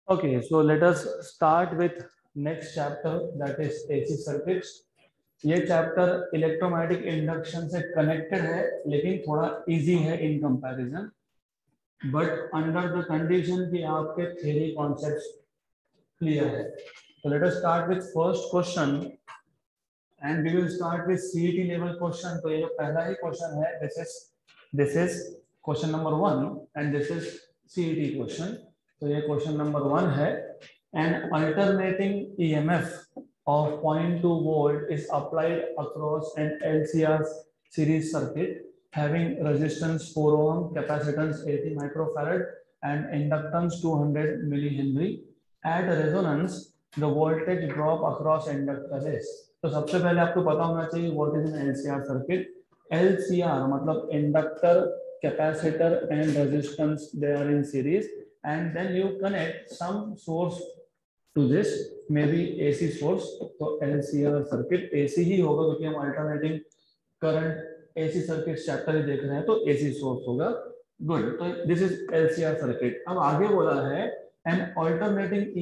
Okay, so let us start with next chapter, that is AC circuits. ये chapter electromagnetic induction से connected है लेकिन थोड़ा easy है in comparison, but under the condition कि आपके थ्योरी कॉन्सेप्ट्स क्लियर है. So let us start with first question and we will start with CET level question. तो ये जो पहला ही क्वेश्चन है, this is question number 1 and this is CET question. तो ये क्वेश्चन नंबर 1 है. An alternating EMF of 0.2 volt is applied across an LCR series circuit having resistance 4 ohm, capacitance 80 microfarad and inductance 200 millihenry. At resonance, the voltage drop across inductor is. तो सबसे पहले आपको पता होना चाहिए what is an LCR circuit. LCR मतलब inductor, capacitor and resistance, they are in series, and then you connect some source to this, maybe AC source. तो LCR circuit AC ही होगा क्योंकि हम alternating current AC circuit chapter ही देख रहे हैं, तो AC सोर्स होगा. गुड. तो दिस इज LCR सर्किट. अब आगे बोला है एन अल्टरनेटिंग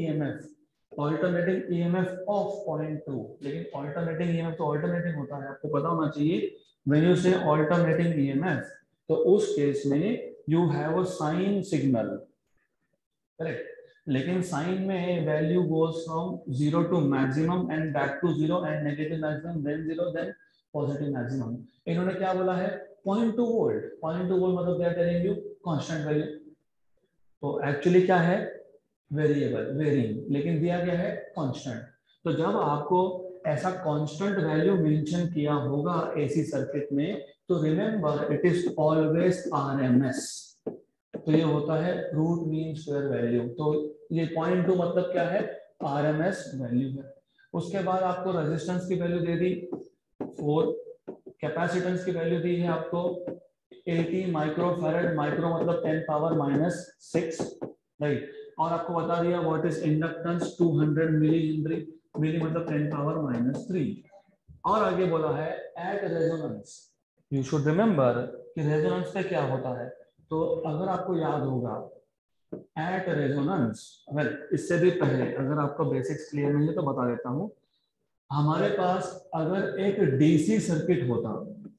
EMF ऑफ 0.2. लेकिन अल्टरनेटिंग EMF तो अल्टरनेटिंग होता है, आपको पता होना चाहिए. When you say alternating EMF, तो उस केस में you have a sine signal, correct. लेकिन साइन में value goes from 0 to maximum and back to 0 and negative maximum, then 0 then positive maximum. इन्होंने क्या बोला है 0.2 वोल्ट. 0.2 वोल्ट मतलब क्या टेलिंग यू, कांस्टेंट वैल्यू. तो एक्चुअली क्या है, वेरिएबल, वेरिंग, लेकिन दिया गया है कांस्टेंट. तो जब आपको ऐसा कांस्टेंट वैल्यू मेंशन किया होगा एसी सर्किट में, तो remember it is always RMS. तो ये होता है रूट मीन स्क्वायर वैल्यू. तो ये 0.2 मतलब क्या है, आरएमएस वैल्यू है. उसके बाद आपको रेजिस्टेंस की वैल्यू दे दी 4, कैपेसिटेंस की वैल्यू दी है आपको 80 माइक्रोफैरड. माइक्रो मतलब 10 पावर -6, राइट. और आपको बता दिया what is inductance 200 milli henry. Milli मतलब 10 पावर -3. और आगे बोला है at resonance. You should remember कि रेजोनेंस पे क्या होता है. तो अगर आपको याद होगा एट रेजोनेंस, वेल इससे भी पहले अगर आपको बेसिक्स क्लियर नहीं है तो बता देता हूं. हमारे पास अगर एक डीसी सर्किट होता,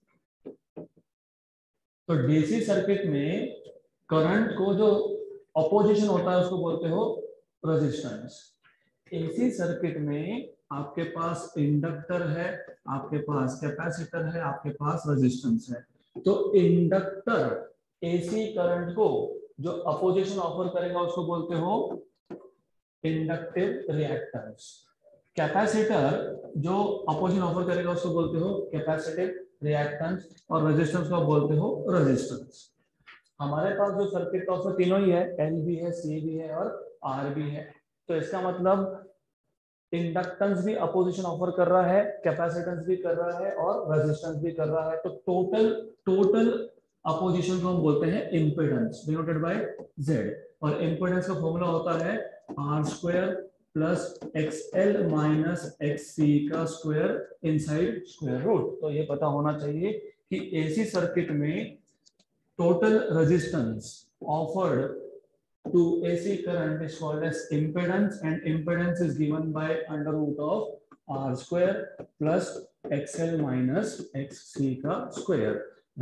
तो डीसी सर्किट में करंट को जो अपोजिशन होता है उसको बोलते हो रेजिस्टेंस. एसी सर्किट में आपके पास इंडक्टर है, आपके पास कैपेसिटर है, आपके पास रेजिस्टेंस है. तो इंडक्टर एसी करंट को जो अपोजिशन ऑफर करेगा उसको बोलते हो इंडक्टिव रिएक्टेंस. कैपेसिटर जो अपोजिशन ऑफर करेगा उसको बोलते हो कैपेसिटिव रिएक्टेंस, और रेजिस्टेंस को बोलते हो रेजिस्टेंस. हमारे पास जो सर्किट का उसमें तीनों ही है, एल भी है, सी भी है और आर भी है. तो इसका मतलब इंडक्टेंस भी अपोजिशन ऑफर कर रहा है, कैपेसिटेंस भी कर रहा है और रेजिस्टेंस भी कर रहा है. तो टोटल अपोजिशन को हम बोलते हैं इंपेडेंस, डिनोटेड बाय जेड. और इंपेडेंस का फॉर्मूला होता है R square plus XL minus XC का स्क्वायर इनसाइड स्क्वायर रूट. तो ये पता होना चाहिए कि एसी सर्किट में total resistance offered to AC current is called as impedance, and impedance is given by under root of R square plus XL minus XC का square,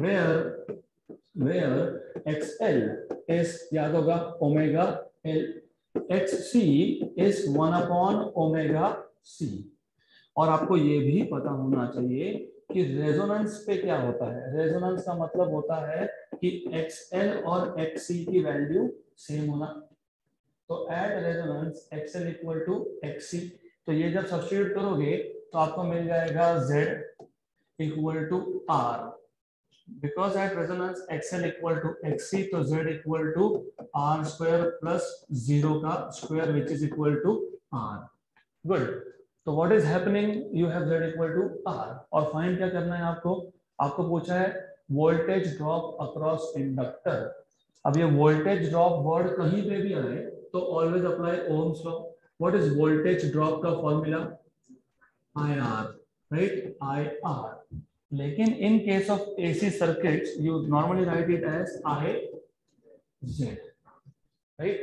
where XL is याद होगा omega L, XC is 1 upon omega C. और आपको ये भी पता होना चाहिए कि रेजोनेंस पे क्या होता है. रेजोनेंस का मतलब होता है कि XL और XC की वैल्यू सेम होना. तो at resonance XL equal to XC. तो ये जब सब्स्टिट्यूट करोगे तो आपको मिल जाएगा Z equal to R. Because at resonance XL equal to XC, तो Z equal to R square plus 0 का square which is equal to R. Good. तो what is happening, you have Z equal to R. और find क्या करना है आपको. आपको पूछा है वोल्टेज ड्रॉप अक्रॉस इंडक्टर. अब ये वोल्टेज ड्रॉप वर्ड कहीं पे भी आए तो always apply Ohm's law. What is voltage drop का फॉर्मूला, IR, राइट, IR. लेकिन in case of AC circuits you normally write it as IZ, right.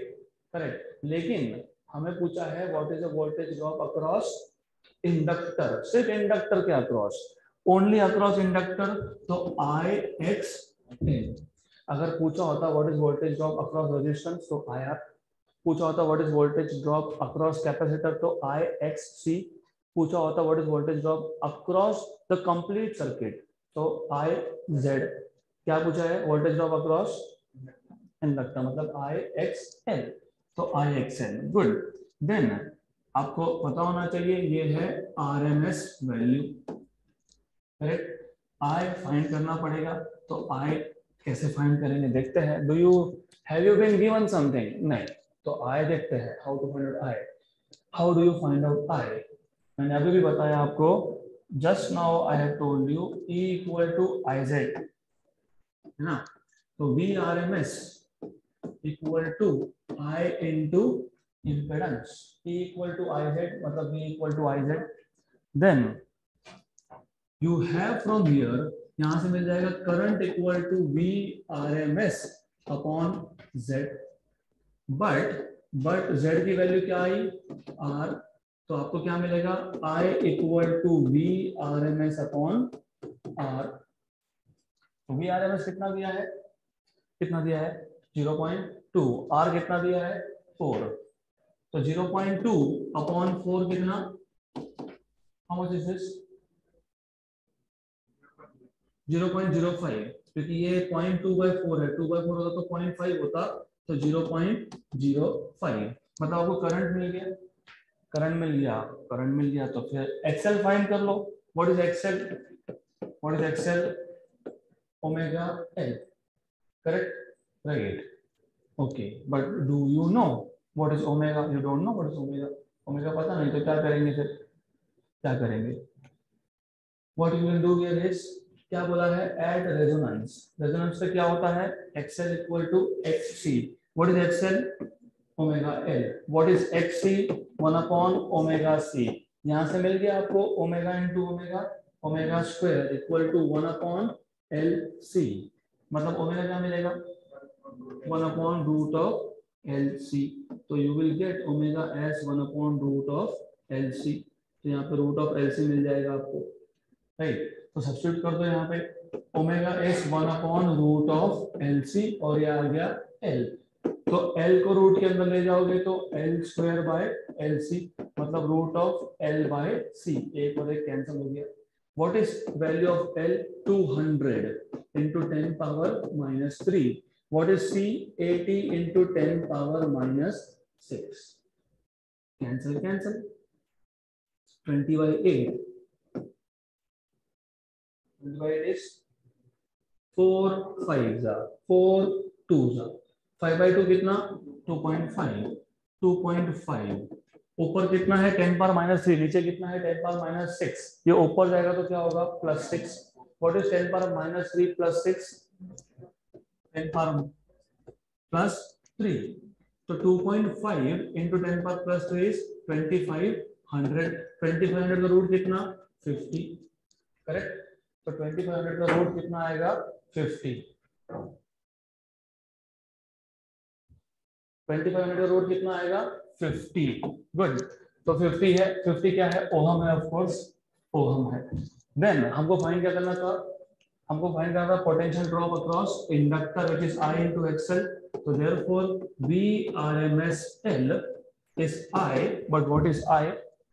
Correct. लेकिन हमें पूछा है what is the voltage drop across inductor, सिर्फ inductor के across, only across inductor, तो I X L. अगर पूछा होता what is voltage drop across resistance तो आई आर, पूछा होता what is voltage drop across capacitor तो आई एक्स सी, पूछा होता what is voltage drop across the complete circuit तो आई जेड। क्या पूछा है? वोल्टेज ड्रॉप अक्रॉस इंडक्टर, मतलब आई एक्स एल, तो I X L. Good. Then आपको पता होना चाहिए ये है RMS value, correct. I find करना पड़ेगा, तो आई कैसे फाइंड करेंगे देखते हैं। Do you have you been given something? नहीं, तो आई देखते हैं। How to find out I, how do you find out I? मैंने अभी भी बताया आपको, just now I have told you E equal to I Z, है ना। तो V R M S equal to I into impedance, E equal to I Z, मतलब V equal to I Z. Then you have from here, यहां से मिल जाएगा current equal to V R M S upon Z, but Z की value क्या आई? R, तो आपको क्या मिलेगा? I equal to V R M S upon R. तो वी आर एम एस कितना दिया है? कितना दिया है? 0.2। आर कितना दिया है? 4। तो 0.2 अपॉन 4 कितना? How much is this? 0.05, क्योंकि ये 0.2/4 है, 2/4 होता तो 0.5 होता, तो 0.05। मतलब आपको करंट मिल गया, करंट मिल गया, करंट मिल गया, तो फिर एक्सएल फाइंड कर लो। What is XL? What is XL? Omega L, correct, right, okay. But do you know what is omega? You don't know what is omega. Omega पता नहीं, तो क्या करेंगे फिर? क्या करेंगे? What you will do here is, क्या बोला है? Add resonance. रेजोनेंस से क्या होता है? XL equal to XC. What is XL? Omega L. What is XC? 1 upon omega C. यहां से मिल गया आपको omega into omega, omega square equal to 1 upon L C. मतलब ओमेगा क्या मिलेगा? 1 upon root of L C. तो you will get omega as 1 upon root of L C. तो यहाँ पे रूट ऑफ एल सी मिल जाएगा आपको, राइट। तो सब्स्टिट्यूट कर दो यहाँ पे, omega as 1 upon root of L C, और ये आ गया एल। तो एल को रूट के अंदर ले जाओगे तो L square by L C, मतलब root of L by C. एक और एक कैंसिल हो गया। What is value of L? 200 into 10 power minus 3। What is C? 80 into 10 power minus 6। Cancel cancel, 20/8 is 4 5 4 2 5/2 कितना? 2.5। 2.5 ऊपर कितना है? 10 पावर माइनस 3, नीचे कितना है? 10 पावर माइनस 6। ये ऊपर जाएगा तो क्या होगा? +6। What is 10 power minus 3 plus 6? 10 power plus 3। तो 2.5 इंटू 10 पावर प्लस 3 इज 2500। 2500 का रूट कितना? 50, करेक्ट। तो 2500 का रूट कितना आएगा? 50। 2500 का रूट कितना आएगा? 50। गुड। तो 50 है, 50 क्या है? ओहम है, ऑफ कोर्स ओहम है। देन हमको फाइंड क्या करना था? हमको फाइंड करना था potential drop across inductor which is I into XL. तो therefore V RMS L is I, but what is I?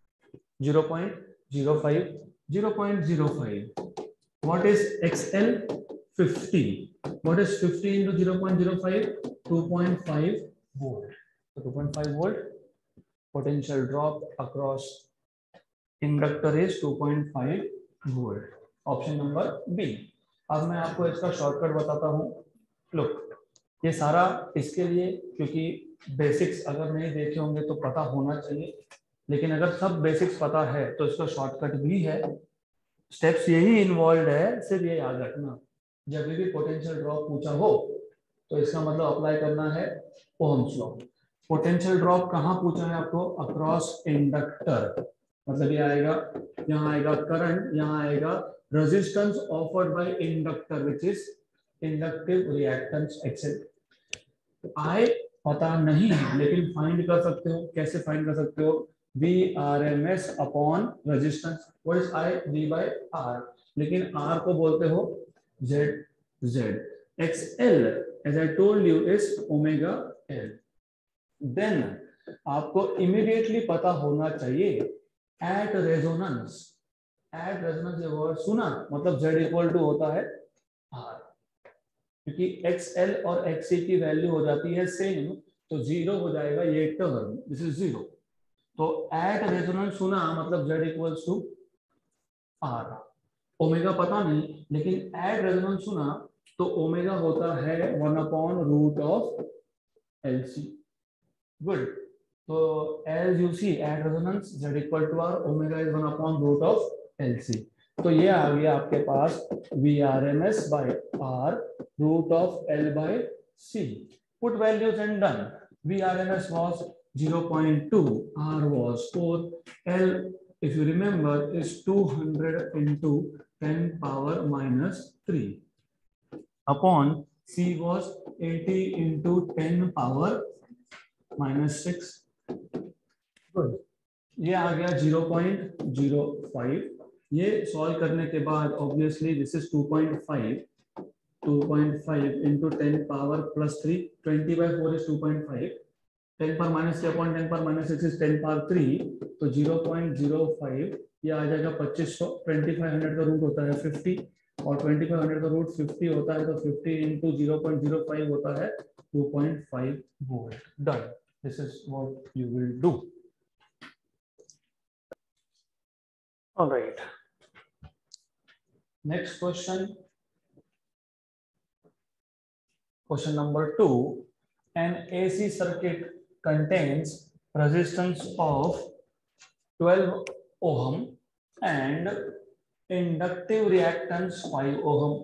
0.05। 0.05। What is XL? 50. What is 50 into 0.05? 2.5 volt. So 2.5 volt potential drop across inductor is 2.5 volt. Option number B. अब मैं आपको इसका shortcut बताता हूँ। Look, ये सारा इसके लिए, क्योंकि बेसिक्स अगर नहीं देखे होंगे तो पता होना चाहिए, लेकिन अगर सब बेसिक्स पता है तो इसका शॉर्टकट भी है। स्टेप्स यही इन्वॉल्व है, सिर्फ ये याद रखना, जब भी पोटेंशियल ड्रॉप पूछा हो तो इसका मतलब अप्लाई करना है ओहम्स लॉ। पोटेंशियल ड्रॉप कहाँ पूछा है आपको? अक्रॉस इंडक्टर, मतलब ये आएगा, यहाँ आएगा करंट, यहाँ आएगा resistance offered by inductor which is inductive reactance XL. I पता नहीं है, लेकिन फाइंड कर सकते हो। कैसे फाइंड कर सकते हो? VRMS upon resistance. What is I? V by R। लेकिन R को बोलते हो Z। XL as I told you is omega L। Then आपको इमीडिएटली पता होना चाहिए एट रेजोनेंस। एट रेजोनेंस ये वर्ड सुना, मतलब Z इक्वल टू होता है R, क्योंकि XL और XC की वैल्यू हो जाती है सेम, तो जीरो हो जाएगा ये टर्म, दिस इज जीरो। तो एट रेजोनेंस सुना मतलब Z equals to R। Omega पता नहीं, लेकिन एट रेजोनेंस सुना तो ओमेगा होता है 1/रूट ऑफ LC। गुड। तो as you see at resonance Z equal to R, omega is 1/रूट ऑफ LC। तो ये आ गया आपके पास VRMS by R root of L by C। Put values and done. VRMS was 0.2, R was 4, L if you remember is 200 into 10 power minus 3 upon C was 80 into 10 power minus 6। Good. ये आ गया 0.05। ये solve करने के बाद obviously this is 2.5 into 10 power plus 3। 20/4 is 2.5। 10 पर minus 3 upon 10 पर minus 6 is 10 पर 3, तो 0.05 ये आ जाएगा 2500। 2500 का रूट होता है 50 और 2500 का रूट 50 होता है, तो 50 into 0.05 होता है 2.5 volt. Done. This is what you will do. All right. Next question. Question number 2. An AC circuit contains resistance of 12 ohm and inductive reactance 5 ohm.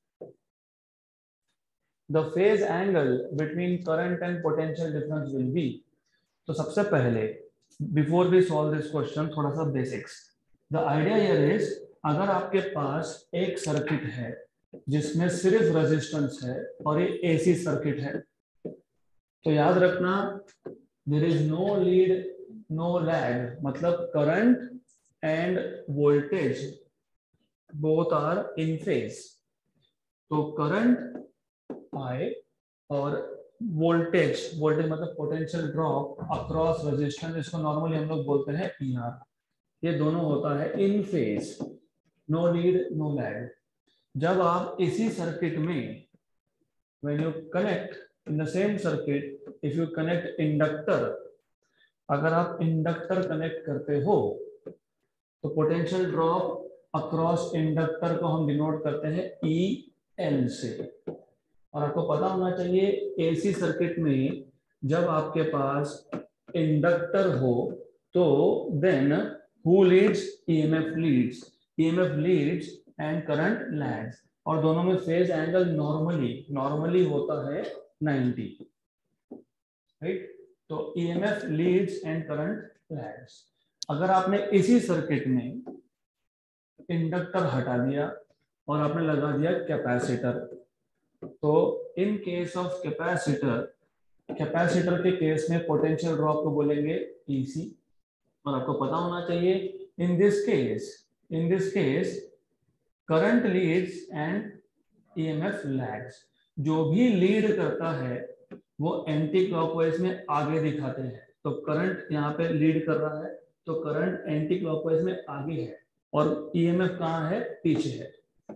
The phase angle between current and potential difference will be। तो सबसे पहले before we solve this question थोड़ा सा basics। The idea here is अगर आपके पास एक circuit है जिसमें सिर्फ रेजिस्टेंस है और ये AC सर्किट है, तो याद रखना there is no lead no lag, मतलब current and voltage both are in phase। तो करंट I और वोल्टेज मतलब पोटेंशियल ड्रॉप अक्रॉस रेजिस्टेंस, इसको नॉर्मली हम लोग बोलते हैं ER, ये दोनों होता है in phase, no lead no lag. जब आप इसी सर्किट में when you connect in the same circuit, if you connect inductor, अगर आप इंडक्टर कनेक्ट करते हो तो पोटेंशियल ड्रॉप अक्रॉस इंडक्टर को हम डिनोट करते हैं EL से। और आपको पता होना चाहिए एसी सर्किट में जब आपके पास इंडक्टर हो तो then who leads? EMF leads and current lags, और दोनों में फेज एंगल नॉर्मली होता है 90, राइट। तो EMF leads and current lags. अगर आपने इसी सर्किट में इंडक्टर हटा दिया और आपने लगा दिया कैपेसिटर, तो इन केस ऑफ कैपेसिटर के केस में पोटेंशियल ड्रॉप को बोलेंगे EC। और आपको पता होना चाहिए in this case current leads and EMF lags. जो भी लीड करता है वो एंटी क्लॉकवाइज में आगे दिखाते हैं। तो करंट यहाँ पे लीड कर रहा है, तो करंट एंटी क्लॉकवाइज में आगे है और EMF कहाँ है? पीछे है।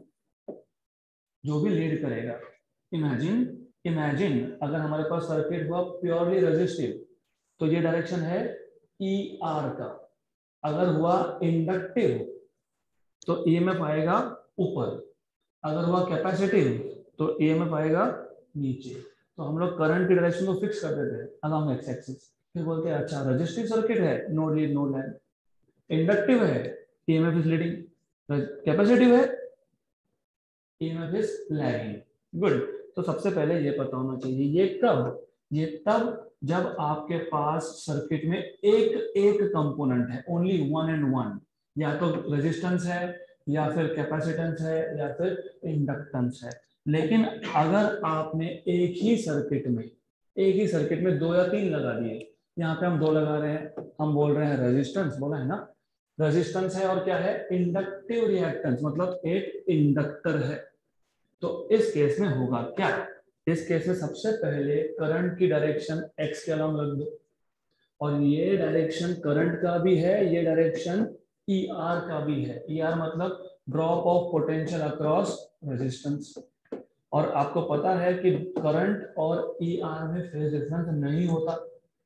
जो भी लीड करेगा, इमेजिन अगर हमारे पास सर्किट हुआ प्योरली रेजिस्टिव, तो ये डायरेक्शन है ER का। अगर हुआ इंडक्टिव तो EMF आएगा ऊपर, अगर हुआ कैपेसिटिव तो EMF आएगा नीचे। तो हम लोग करंट की डायरेक्शन को फिक्स कर देते हैं अलोंग एक्स एक्सिस, फिर बोलते हैं अच्छा रेजिस्टिव सर्किट है, no lead no lag. Inductive है, EMF इज लीडिंग। कैपेसिटिव है, EMF इज लैगिंग। गुड। तो सबसे पहले ये पता होना चाहिए ये तब जब आपके पास सर्किट में एक कंपोनेंट है, ओनली वन एंड वन, या तो रेजिस्टेंस है या फिर कैपेसिटेंस है या फिर इंडक्टेंस है। लेकिन अगर आपने एक ही सर्किट में एक ही सर्किट में 2 या 3 लगा दिए, यहाँ पे हम 2 लगा रहे हैं, हम बोल रहे हैं रेजिस्टेंस, बोला है ना, रेजिस्टेंस है, और क्या है, इंडक्टिव रिएक्टेंस, मतलब एक इंडक्टर है। तो इस केस में होगा क्या, इस केस में सबसे पहले करंट की डायरेक्शन एक्स के अलाउंग रख दो, और ये डायरेक्शन करंट का भी है, ये डायरेक्शन ई आर का भी है। ई आर मतलब drop of potential across resistance, और आपको पता है कि करंट और ई आर में फेज डिफरेंस नहीं होता।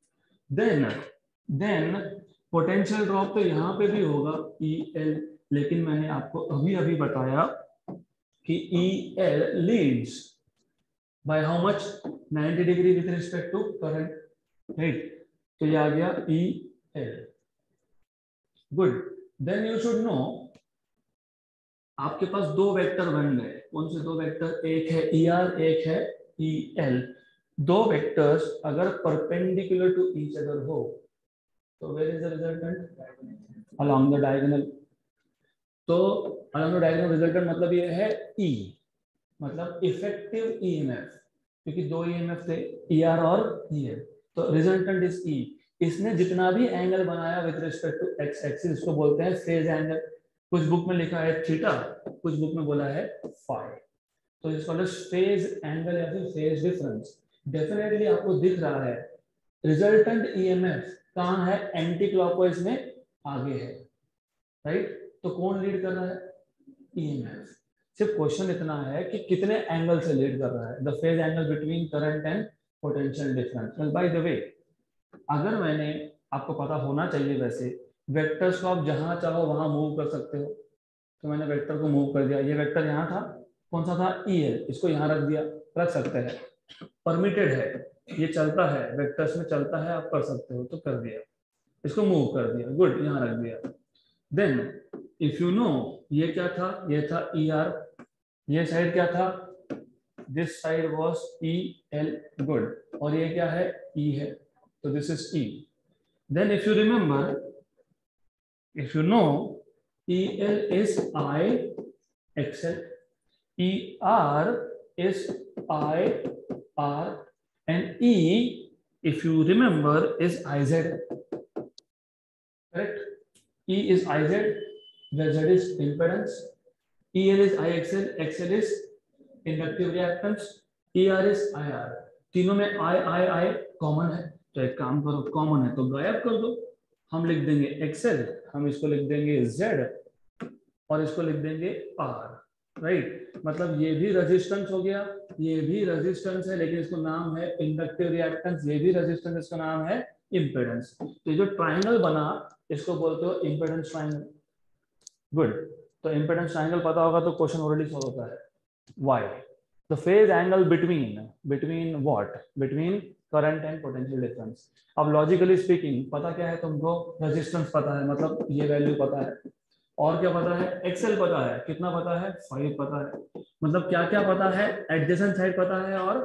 देन पोटेंशियल ड्रॉप तो यहाँ पे भी होगा ई एल, लेकिन मैंने आपको अभी अभी बताया कि E L leads by how much, 90 degree with respect to current, right. तो ये आ गया E L, good. Then you should know, आपके पास 2 वेक्टर बन गए, कौन से 2 वेक्टर, एक है ई आर, एक है ई एल। 2 वेक्टर्स अगर परपेंडिकुलर टू ईच अदर हो तो where is the resultant, along the diagonal. तो अलोंग द डायगोनल रिजल्टेंट मतलब ये है ई, मतलब इफेक्टिव ईएमएफ, क्योंकि 2 ईएमएफ थे, ई आर और ई एल, तो रिजल्टेंट इज ई। इसने जितना भी एंगल बनाया with respect to X axis, इसको बोलते हैं फेज एंगल। कुछ बुक में लिखा है थीटा, कुछ बुक में बोला है फाई, तो इसको फेज एंगल या फिर फेज डिफरेंस। डेफिनेटली आपको दिख रहा है रिजल्टेंट ईएमएफ कहाँ है, एंटी क्लॉकवाइज में आगे है, राइट। तो कौन लीड कर रहा है, ईएमएफ। सिर्फ क्वेश्चन इतना है कि कितने एंगल से लीड कर रहा है, the phase angle between current and potential difference. By the way, अगर मैंने, आपको पता होना चाहिए वैसे, वेक्टर्स को आप जहां चाहो वहां मूव कर सकते हो, तो मैंने वेक्टर को मूव कर दिया, ये वेक्टर यहाँ था, कौन सा था, ई एल, इसको यहाँ रख दिया, रख सकते हैं, परमिटेड है, ये चलता है, वेक्टर्स में चलता है, आप कर सकते हो, तो कर दिया, इसको मूव कर दिया, गुड, यहाँ रख दिया। देन इफ यू नो, ये क्या था, ये था ई आर, ये साइड क्या था, this side was E L, good, और ये क्या है, ई है, तो this is E. Then if you remember, if you know, EL is I XL, ER is I R, and E, if you remember, is IZ, correct? E is IZ, where Z is impedance, EL is IXL, XL is inductive reactance, ER is IR। तीनों में I common है, तो एक काम करो, common है तो गायब कर दो, हम लिख देंगे XL, हम इसको लिख देंगे Z, और इसको लिख देंगे R, राइट। मतलब ये भी रेजिस्टेंस हो गया, ये भी रेजिस्टेंस है, लेकिन इसको नाम है इंडक्टिव रिएक्टेंस, ये भी रेजिस्टेंस, इसका नाम है इंपेडेंस। तो जो ट्राइंगल बना, इसको बोलते हो इंपेडेंस ट्राइंगल, गुड। तो इंपेडेंस ट्राइंगल पता होगा तो क्वेश्चन ऑलरेडी सॉल्व होता है। Why? The phase angle between what? Between current and potential difference. अब लॉजिकली स्पीकिंग पता क्या है तुमको, रेजिस्टेंस पता है, मतलब ये वैल्यू पता है, और क्या पता है, एक्सएल पता है, कितना पता है, 5 पता है, मतलब क्या क्या पता है, एडजेसेंट साइड पता है और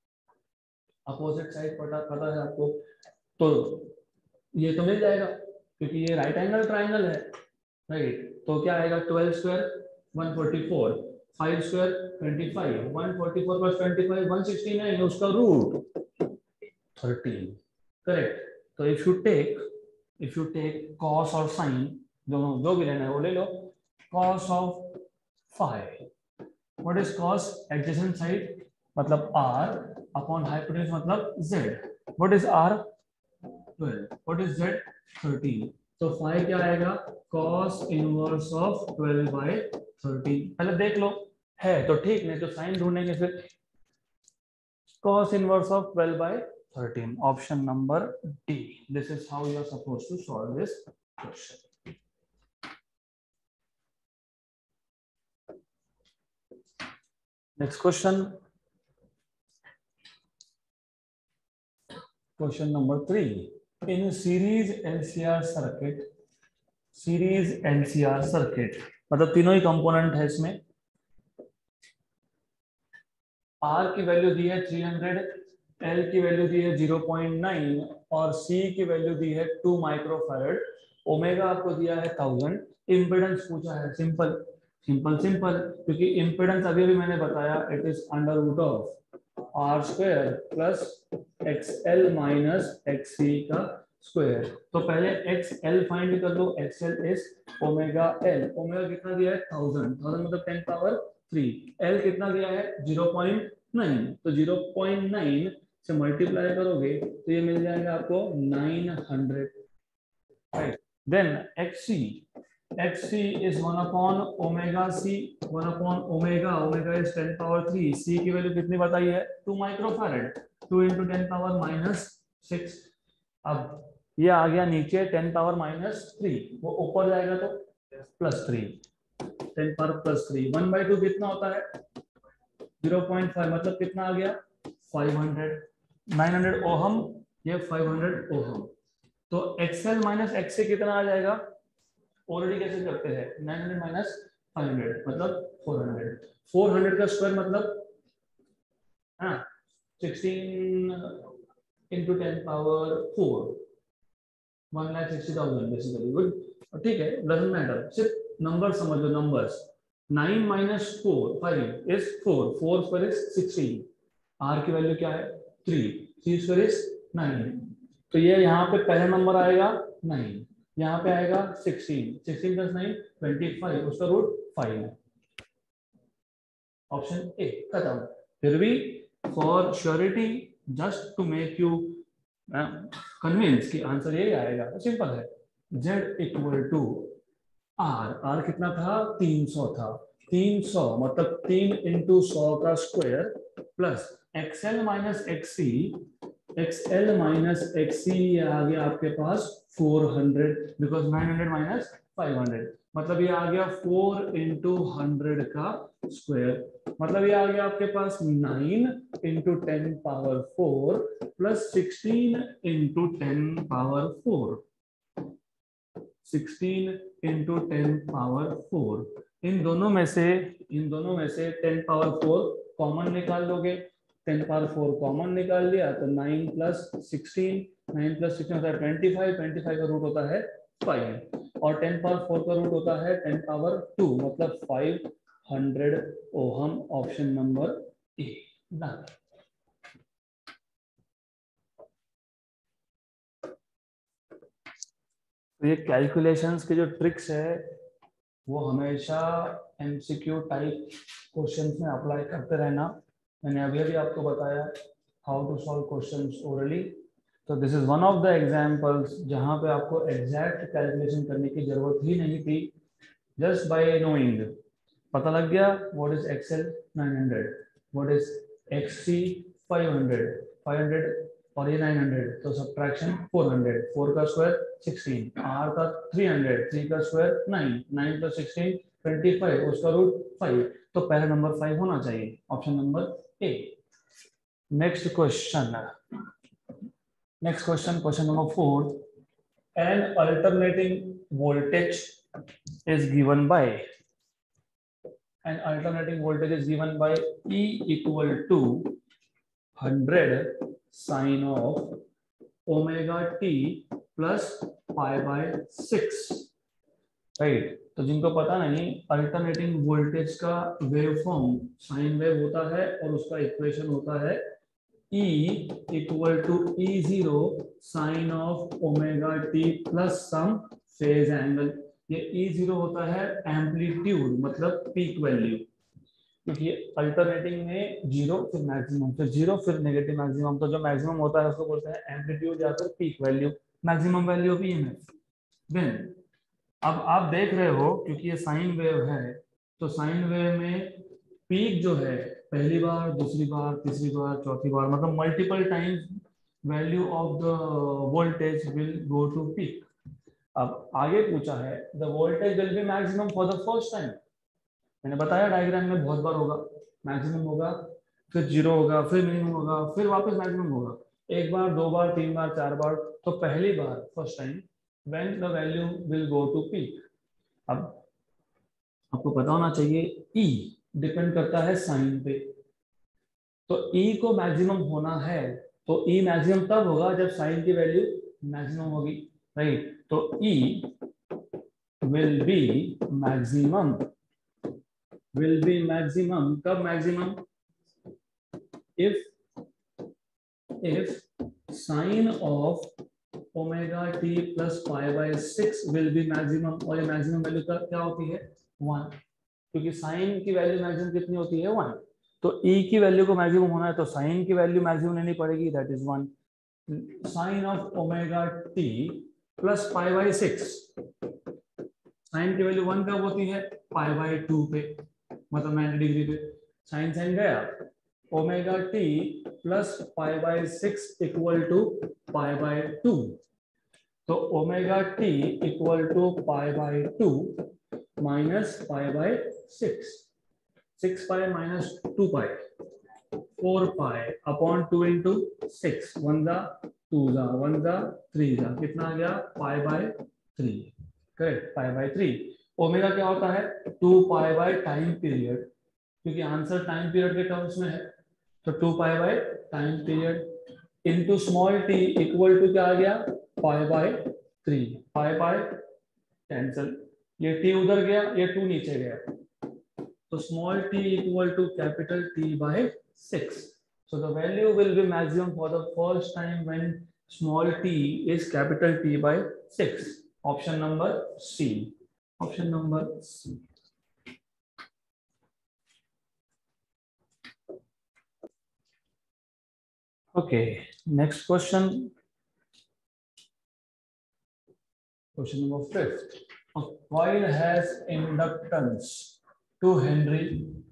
अपोजिट साइड पता है आपको, तो ये तो मिल जाएगा, क्योंकि ये राइट एंगल ट्राइंगल है, राइट। तो क्या आएगा, 12 स्क्वायर 144, 5 स्क्वायर 25, 144 प्लस 25 169, उसका रूट 13, करेक्ट। तो इफ यू टेक कॉस और साइन, दोनों जो भी लेना है वो ले लो, cos of 5, what is cos, adjacent side मतलब r अपॉन हाइपोटेन्यूज मतलब z, what is r, 12, what is z, 13, तो 5 क्या आएगा, cos इनवर्स ऑफ 12 by 13। पहले देख लो है तो ठीक, नहीं तो साइन ढूंढेंगे फिर, cos inverse of 12 by 13, option number D. This is how you are supposed to solve this question. Next question, question number 3। In series NCR circuit, मतलब तीनों ही कंपोनेंट है इसमें, R की वैल्यू दी है 300, L की वैल्यू दी है 0.9 और C की वैल्यू दी है 2 माइक्रोफैरड, ओमेगा आपको दिया है 1000, इंपेडेंस पूछा है, सिंपल सिंपल सिंपल, क्योंकि इंपेडेंस अभी भी मैंने बताया, it is under root of R² plus XL minus XC का स्क्वायर। तो पहले XL फाइंड कर लो। XL is omega L। Omega कितना दिया है 1000, 1000 मतलब 10 पावर 3। L कितना दिया है 0.9, तो 0.9 से मल्टीप्लाई करोगे तो ये मिल जाएगा आपको 900, right. Then XC is 1 upon omega C, 1 upon omega, omega is 10 power 3, C की वैल्यू कितनी बताई है 2 माइक्रोफैरड, 2 into 10 power minus 6। अब ये आ गया नीचे 10 पावर माइनस 3, वो ऊपर जाएगा तो प्लस 3, 10 पावर प्लस 3, 1/2 कितना होता है 0.5, मतलब कितना आ गया 500, 900 ओहम, ये 500 ओहम। तो XL माइनस XC कितना आ जाएगा, ऑलरेडी कैसे करते हैं 900 माइनस 500 मतलब 400, 400 का स्क्वायर मतलब 16 into 10 पावर 4, 1,60,000 बेसिकली। गुड, ठीक है, डजंट मैटर, सिर्फ नंबर समझ लो, numbers. 9 minus 4 5 is 4, 4 square is 16, r की वैल्यू क्या है 3, 3 square is 9। तो ये यहाँ पे पहला नंबर आएगा 9, यहाँ पे आएगा 16, 16 plus 9 25, उसका रूट 5, ऑप्शन ए खत्म। फिर भी for surety, just to make you convince कि आंसर यही आएगा, तो सिंपल है, z इक्वल टू r कितना था 300 था, 300 मतलब 3 into 100 का square plus XL minus XC, XL minus XC आ गया आपके पास 400, बिकॉज 900 माइनस 500, मतलब ये आ गया 4 into 100 का स्क्वायर, मतलब ये आ गया आपके पास 9 into 10 power 4 plus 16 into 10 power 4, 16 into 10 power 4। इन दोनों में से 10 पावर 4 कॉमन निकाल लोगे, 10 पावर 4 कॉमन निकाल लिया तो 9 plus 16, 9 plus 16 होता है 25, 25 का रूट होता है 5, और 10 पावर 4 का रूट होता है 10 पावर 2, मतलब 500 ohm, option number A. Done. तो ये कैलकुलेशंस के जो ट्रिक्स है वो हमेशा एमसीक्यू टाइप क्वेश्चंस में अप्लाई करते रहना। मैंने अभी अभी आपको बताया how to solve questions orally, तो this is one of the examples जहां पे आपको एग्जैक्ट कैलकुलेशन करने की जरूरत ही नहीं थी, जस्ट बाय नोइंग पता लग गया what is XL 900, what is XC 500, 500 और ये 900, तो सब्ट्रैक्शन 400, 4 का स्क्वायर 16, आर का 300, 3 का स्क्वायर 9, 9 प्लस 16 25, उसका रूट 5, तो पहला नंबर 5 होना चाहिए, option number A. Next question, question number 4, an alternating voltage is given by E equal to 100 sine of omega t plus pi by 6, right. तो जिनको पता नहीं, अल्टरनेटिंग वोल्टेज का वेव फॉर्म साइन वेव होता है और उसका इक्वेशन होता है E equal to E0 sine of omega T plus some phase angle. ये E0 होता है एम्पलीट्यूड, मतलब पीक वैल्यू, क्योंकि अल्टरनेटिंग में जीरो फिर मैक्सिमम फिर जीरो फिर नेगेटिव मैक्सिमम, तो जो मैक्सिमम होता है उसको बोलते हैं एम्पलीट्यूड या फिर peak value, maximum value of EMF. Then अब आप देख रहे हो क्योंकि ये साइन वेव है, तो साइन वेव में पीक जो है पहली बार, दूसरी बार, तीसरी बार, चौथी बार, मतलब multiple times value of the voltage will go to peak. अब आगे पूछा है the voltage will be maximum for the first time. मैंने बताया डायग्राम में बहुत बार होगा, मैक्सिमम होगा, फिर जीरो होगा, फिर मिनिमम होगा, फिर वापस मैक्सिमम होगा, एक बार, दो बार, तीन बार, चार बार, तो पहली बार first time when the value will go to peak. अब आपको पता होना चाहिए ई डिपेंड करता है साइन पे, तो ई को मैक्सिमम होना है तो ई मैक्सिमम तब होगा जब साइन की वैल्यू मैक्सिमम होगी, राइट। तो ई विल बी मैक्सिमम, कब maximum, if sine of omega T plus pi by 6 will be maximum, और ये मैक्सिमम वैल्यू क्या होती है 1, क्योंकि साइन की वैल्यू मैक्सिमम कितनी होती है 1। तो ई की वैल्यू को मैक्सिमम होना है तो साइन की वैल्यू मैक्सिमम लेनी पड़ेगी, that is 1। Sine of omega T plus pi by 6, sine की वैल्यू 1 कब होती है पाई बाय 2 पे, मतलब 90 डिग्री पे। साइन साइन गया, omega T plus pi by 6 equal to pi by 2। तो omega T equal to pi by 2 minus pi by 6, 6 pi minus 2 pi, 4 pi upon 2 into 6, 1 जा 2 जा 1 जा 3 जा, कितना आ गया pi by 3, correct pi by 3। Omega क्या होता है 2 पाई बाय टाइम पीरियड, क्योंकि आंसर टाइम पीरियड के टर्म्स में है, तो 2 pi by time period into small T equal to क्या आ गया pi by 3, pi by cancel, ये टी उधर गया, ये 2 नीचे गया, तो small t equal to capital T by 6. So the value will be maximum for the first time when small t is capital T by 6. Option number C. Option number C. Okay, next question. Question number 5th. A coil has inductance 2 Henry.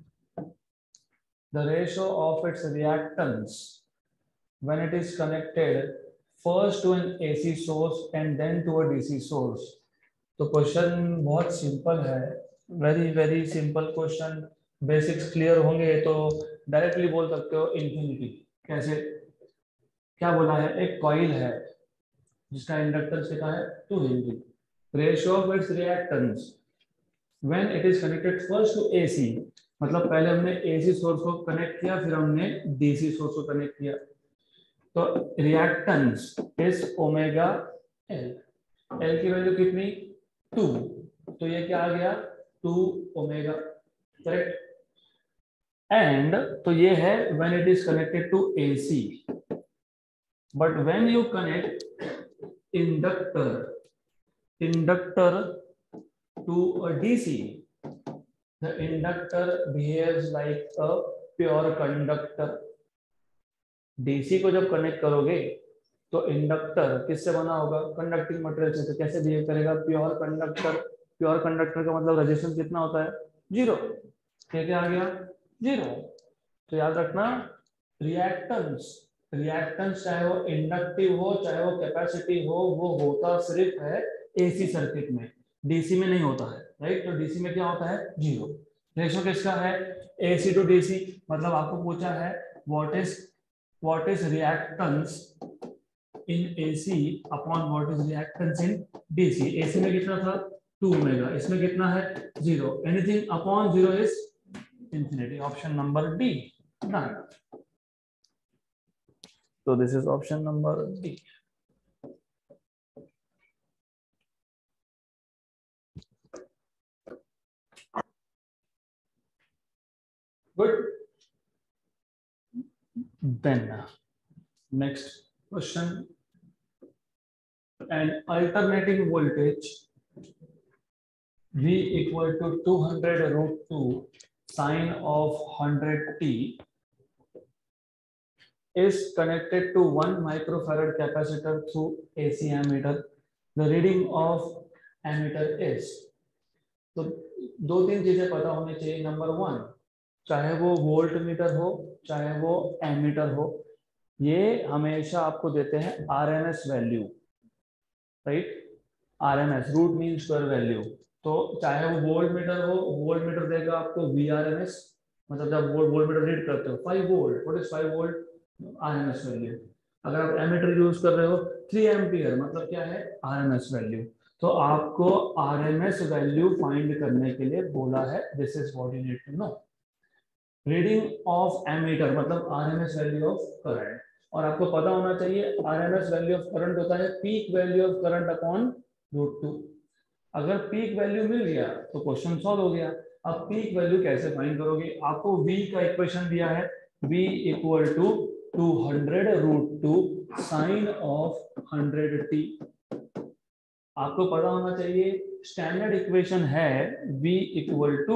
The ratio of its reactance when it is connected first to an AC source and then to a DC source. तो question बहुत simple है, very very simple question. Basics clear होंगे तो directly बोल सकते हो infinity. कैसे, क्या बोला है, एक कॉइल है जिसका इंडक्टेंस लिखा है 2 henry, ratio of its reactance when it is connected first to AC, मतलब पहले हमने एसी सोर्स को कनेक्ट किया, फिर हमने डीसी सोर्स को कनेक्ट किया, तो reactance is omega L, L की वैल्यू कितनी 2, तो ये क्या आ गया 2 ओमेगा, करेक्ट। एंड तो ये है when it is connected to AC, but when you connect inductor to a DC, the inductor behaves like a pure conductor. DC को जब कनेक्ट करोगे तो इंडक्टर किससे बना होगा, कंडक्टिंग मटेरियल से, तो कैसे बिहेव करेगा प्योर कंडक्टर। प्योर कंडक्टर का मतलब रेजिस्टेंस कितना होता है 0, क्या आ गया 0। तो याद रखना रिएक्टेंस, रिएक्टेंस चाहे वो इंडक्टिव हो चाहे वो कैपेसिटी हो, वो होता सिर्फ है एसी सर्किट में, डीसी में नहीं होता है, राइट। तो डीसी में क्या होता है 0। रेशो किसका है एसी टू डीसी, मतलब आपको पूछा है what is reactance in AC upon what is reactance in DC। AC में कितना था 2 ओमेगा, इसमें कितना है 0, anything upon 0 is infinity. Option number D done. So this is option number D. Good. Then next question. An alternating voltage V equal to 200 root 2 sine of 100t is connected to 1 microfarad capacitor through AC ammeter. The reading of ammeter is, तो दो तीन चीजें पता होनी चाहिए। Number 1, चाहे वो volt meter हो चाहे वो एमीटर हो, ये हमेशा आपको देते हैं RMS value, right. RMS root mean square value, तो चाहे वो वोल्ट मीटर हो, वोल्ट मीटर देगा आपको वीआरएमएस, मतलब जब वोल्ट मीटर रीड करते हो 5 volt, what is 5 volt RMS value. अगर आप एमीटर यूज कर रहे हो 3 एम्पियर, मतलब क्या है आरएमएस वैल्यू। तो आपको आरएमएस वैल्यू फाइंड करने के लिए बोला है, this is what you need to know. Reading of ammeter मतलब आरएमएस वैल्यू ऑफ करंट, और आपको पता होना चाहिए आरएमएस वैल्यू ऑफ करंट होता है peak value of current upon √2। अगर पीक वैल्यू मिल गया तो क्वेश्चन सॉल्व हो गया। अब पीक वैल्यू कैसे फाइंड करोगे, आपको V का इक्वेशन दिया है, V equal to 200 √2 sine of 100t। आपको पता होना चाहिए स्टैंडर्ड इक्वेशन है v इक्वल टू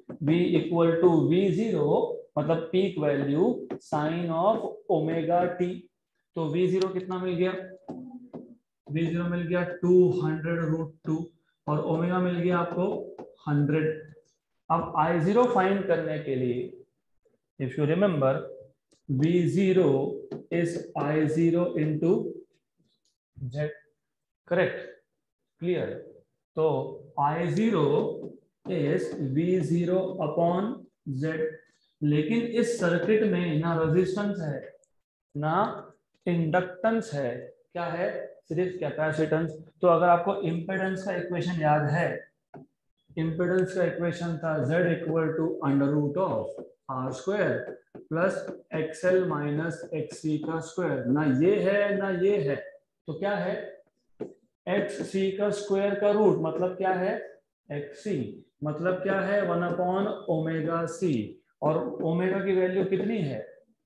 v0 मतलब peak value sine of omega T. तो v0 कितना मिल गया? v0 मिल गया 200√2 और ओमेगा मिल गया आपको 100। अब I0 फाइंड करने के लिए if you remember v0 is I0 into z, correct? Clear? तो I0 is v0 upon z। लेकिन इस सर्किट में ना रेजिस्टेंस है ना इंडक्टेंस है, क्या है? सिर्फ कैपेसिटेंस। तो अगर आपको इम्पीडेंस का इक्वेशन याद है, इम्पीडेंस का इक्वेशन था z equal to under root of R square plus XL minus XC का स्क्वायर। ना ये है ना ये है, तो क्या है? एक्स सी का स्क्वायर का रूट मतलब क्या है? एक्स सी मतलब क्या है? 1 अपॉन ओमेगा सी। और ओमेगा की वैल्यू कितनी है?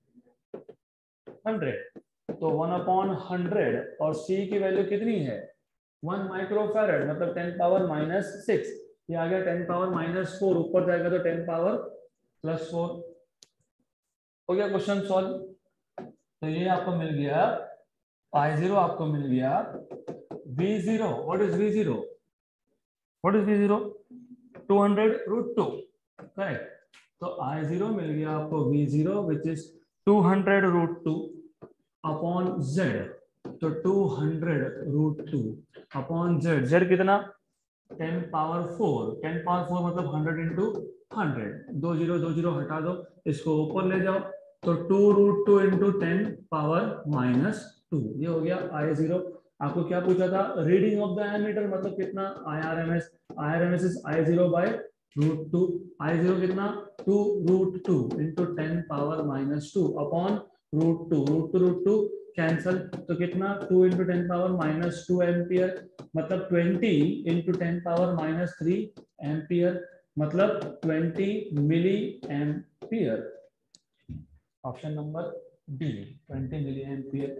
100। तो 1 अपॉन 100 और सी की वैल्यू कितनी है? 1 माइक्रोफैरड मतलब 10 पावर माइनस 6। ये आ गया 10 पावर माइनस 4, ऊपर जाएगा तो 10 पावर प्लस 4। हो गया क्वेश्चन सॉल्व। तो ये आपको मिल गया I0, आपको मिल गया V0। What is V0? What is V0? 200√2, correct? तो I0 मिल गया आपको V0 which is 200√2 upon Z। तो 200√2 अपॉन Z। Z कितना? 10 पावर 4। 10 पावर 4 मतलब 100 इंटू 100। 2 हटा दो, इसको ऊपर ले जाओ तो 2√2 इंटू 10 पावर माइनस 2। ये हो गया I0। आपको क्या पूछा था? रीडिंग ऑफ द एमीटर मतलब कितना? IRMS। IRMS is I0 bye √2। I0 कितना? 2√2 into 10 power minus 2 upon √2। √2 cancel, तो कितना? 2 इंटू 10 पावर माइनस 2 एम्पियर मतलब 20 इंटू 10 पावर माइनस 3 एम्पियर मतलब 20 milli ampere. Option number D 20 milli ampere.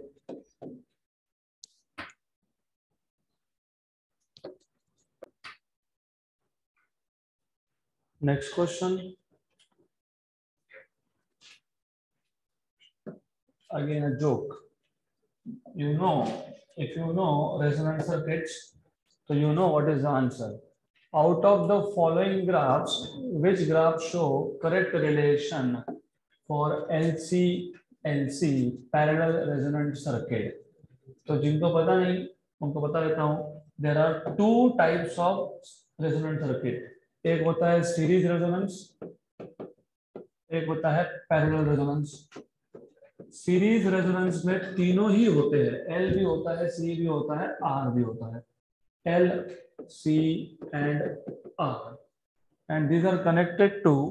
Next question, again a joke. You know, if you know resonance circuits, so you know what is the answer. Out of the following graphs, which graphs show correct relation for LC parallel resonant circuit? तो जिनको पता नहीं उनको बता देता हूँ। There are two types of resonant circuit. एक होता है सीरीज रेजोनेंस, एक होता है पैरेलल रेजोनेंस। सीरीज रेजोनेंस में तीनों ही होते हैं, एल भी होता है, सी भी होता है, आर भी होता है। L, C and R, and these are connected to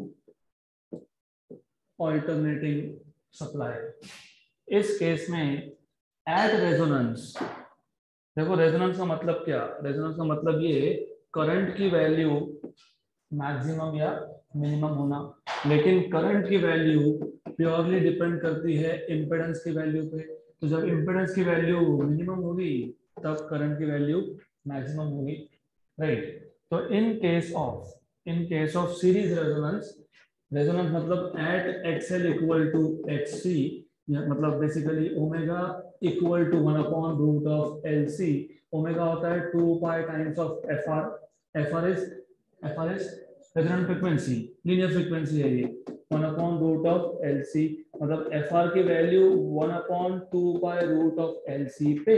alternating supply. इस केस में एट रेजोनेंस, देखो रेजोनेंस का मतलब क्या? रेजोनेंस का मतलब ये करंट की वैल्यू मैक्सिमम या मिनिमम होना, लेकिन करंट की वैल्यू प्योरली डिपेंड करती है इम्पीडेंस की वैल्यू पे। तो जब इम्पीडेंस की वैल्यू मिनिमम होगी तब करंट की वैल्यू मैक्सिमम होगी, राइट? तो in case of series resonance, resonance मतलब at XL equal to XC, मतलब basically omega equal to 1 upon root of LC. Omega होता है 2 pi times of FR. FR is resonant frequency, linear frequency है ये। 1 upon root of LC मतलब FR की value 1 upon 2 pi root of LC पे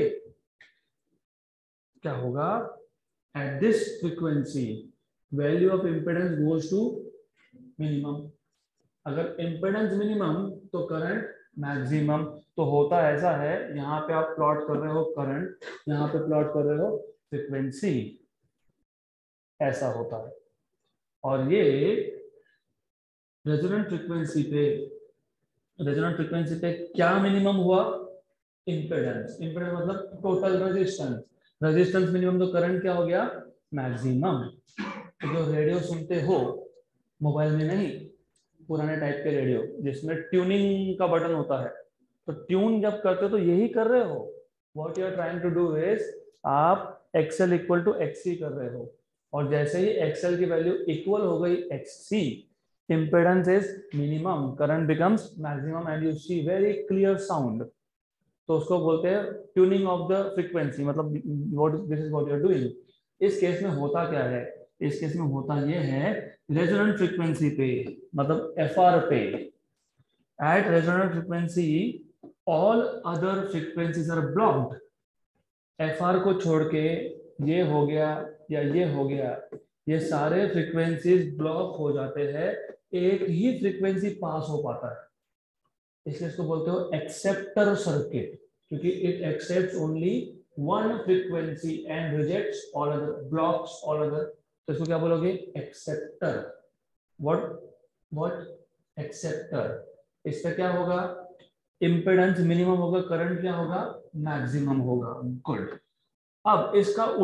क्या होगा? At this frequency value of impedance goes to minimum. अगर इंपेडेंस मिनिमम तो current maximum. तो होता ऐसा है, यहाँ पे आप प्लॉट कर रहे हो करंट, यहाँ पे प्लॉट कर रहे हो फ्रीक्वेंसी, ऐसा होता है। और ये रेजोनेंट फ्रीक्वेंसी पे क्या मिनिमम हुआ? इंपेडेंस। इंपेडेंस मतलब टोटल रेजिस्टेंस। रेजिस्टेंस मिनिमम तो करंट क्या हो गया? मैक्सिमम। तो जो रेडियो सुनते हो मोबाइल में नहीं, पुराने टाइप के रेडियो जिसमें ट्यूनिंग का बटन होता है, तो ट्यून जब करते हो तो यही कर रहे हो, what you are trying to do is आप XL इक्वल टू XC कर रहे हो, और जैसे ही XL की वैल्यू इक्वल हो गई XC, impedance is minimum, current becomes maximum and you see very clear sound. तो उसको बोलते हैं ट्यूनिंग ऑफ द फ्रीक्वेंसी, मतलब what this is what you are doing. इस केस में होता क्या है, इस केस में होता ये है रेजोनेंट फ्रीक्वेंसी पे, मतलब FR पे, at resonant frequency all other frequencies are blocked. FR को छोड़ के ये हो गया या ये हो गया, ये सारे फ्रीक्वेंसीज ब्लॉक हो जाते हैं, एक ही फ्रीक्वेंसी पास हो पाता है, इसलिए इसको बोलते हो एक्सेप्टर सर्किट, क्योंकि it accepts only one frequency and rejects all other, blocks all other. तो इसको क्या बोलोगे, एक्सेप्टर। What what acceptor. इसका क्या होगा, इंपेडेंस मिनिमम होगा, करंट क्या होगा, मैक्सिमम होगा। गुड। अब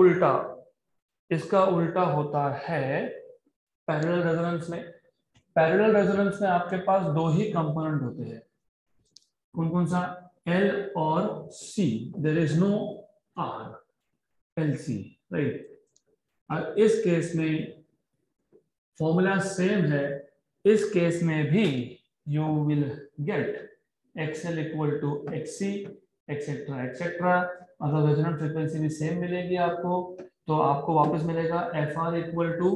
इसका उल्टा होता है पैरेलल रेजोनेंस में। पैरेलल रेजोनेंस में आपके पास दो ही कंपोनेंट होते हैं, कौन कौन सा, L और C, there is no R, LC, right. और इस केस में फॉर्मूला सेम है, इस केस में भी you will get XL equal to XC etcetera etcetera, मतलब रेजोनेंट फ्रीक्वेंसी भी सेम मिलेगी आपको, तो आपको वापस मिलेगा FR इक्वल टू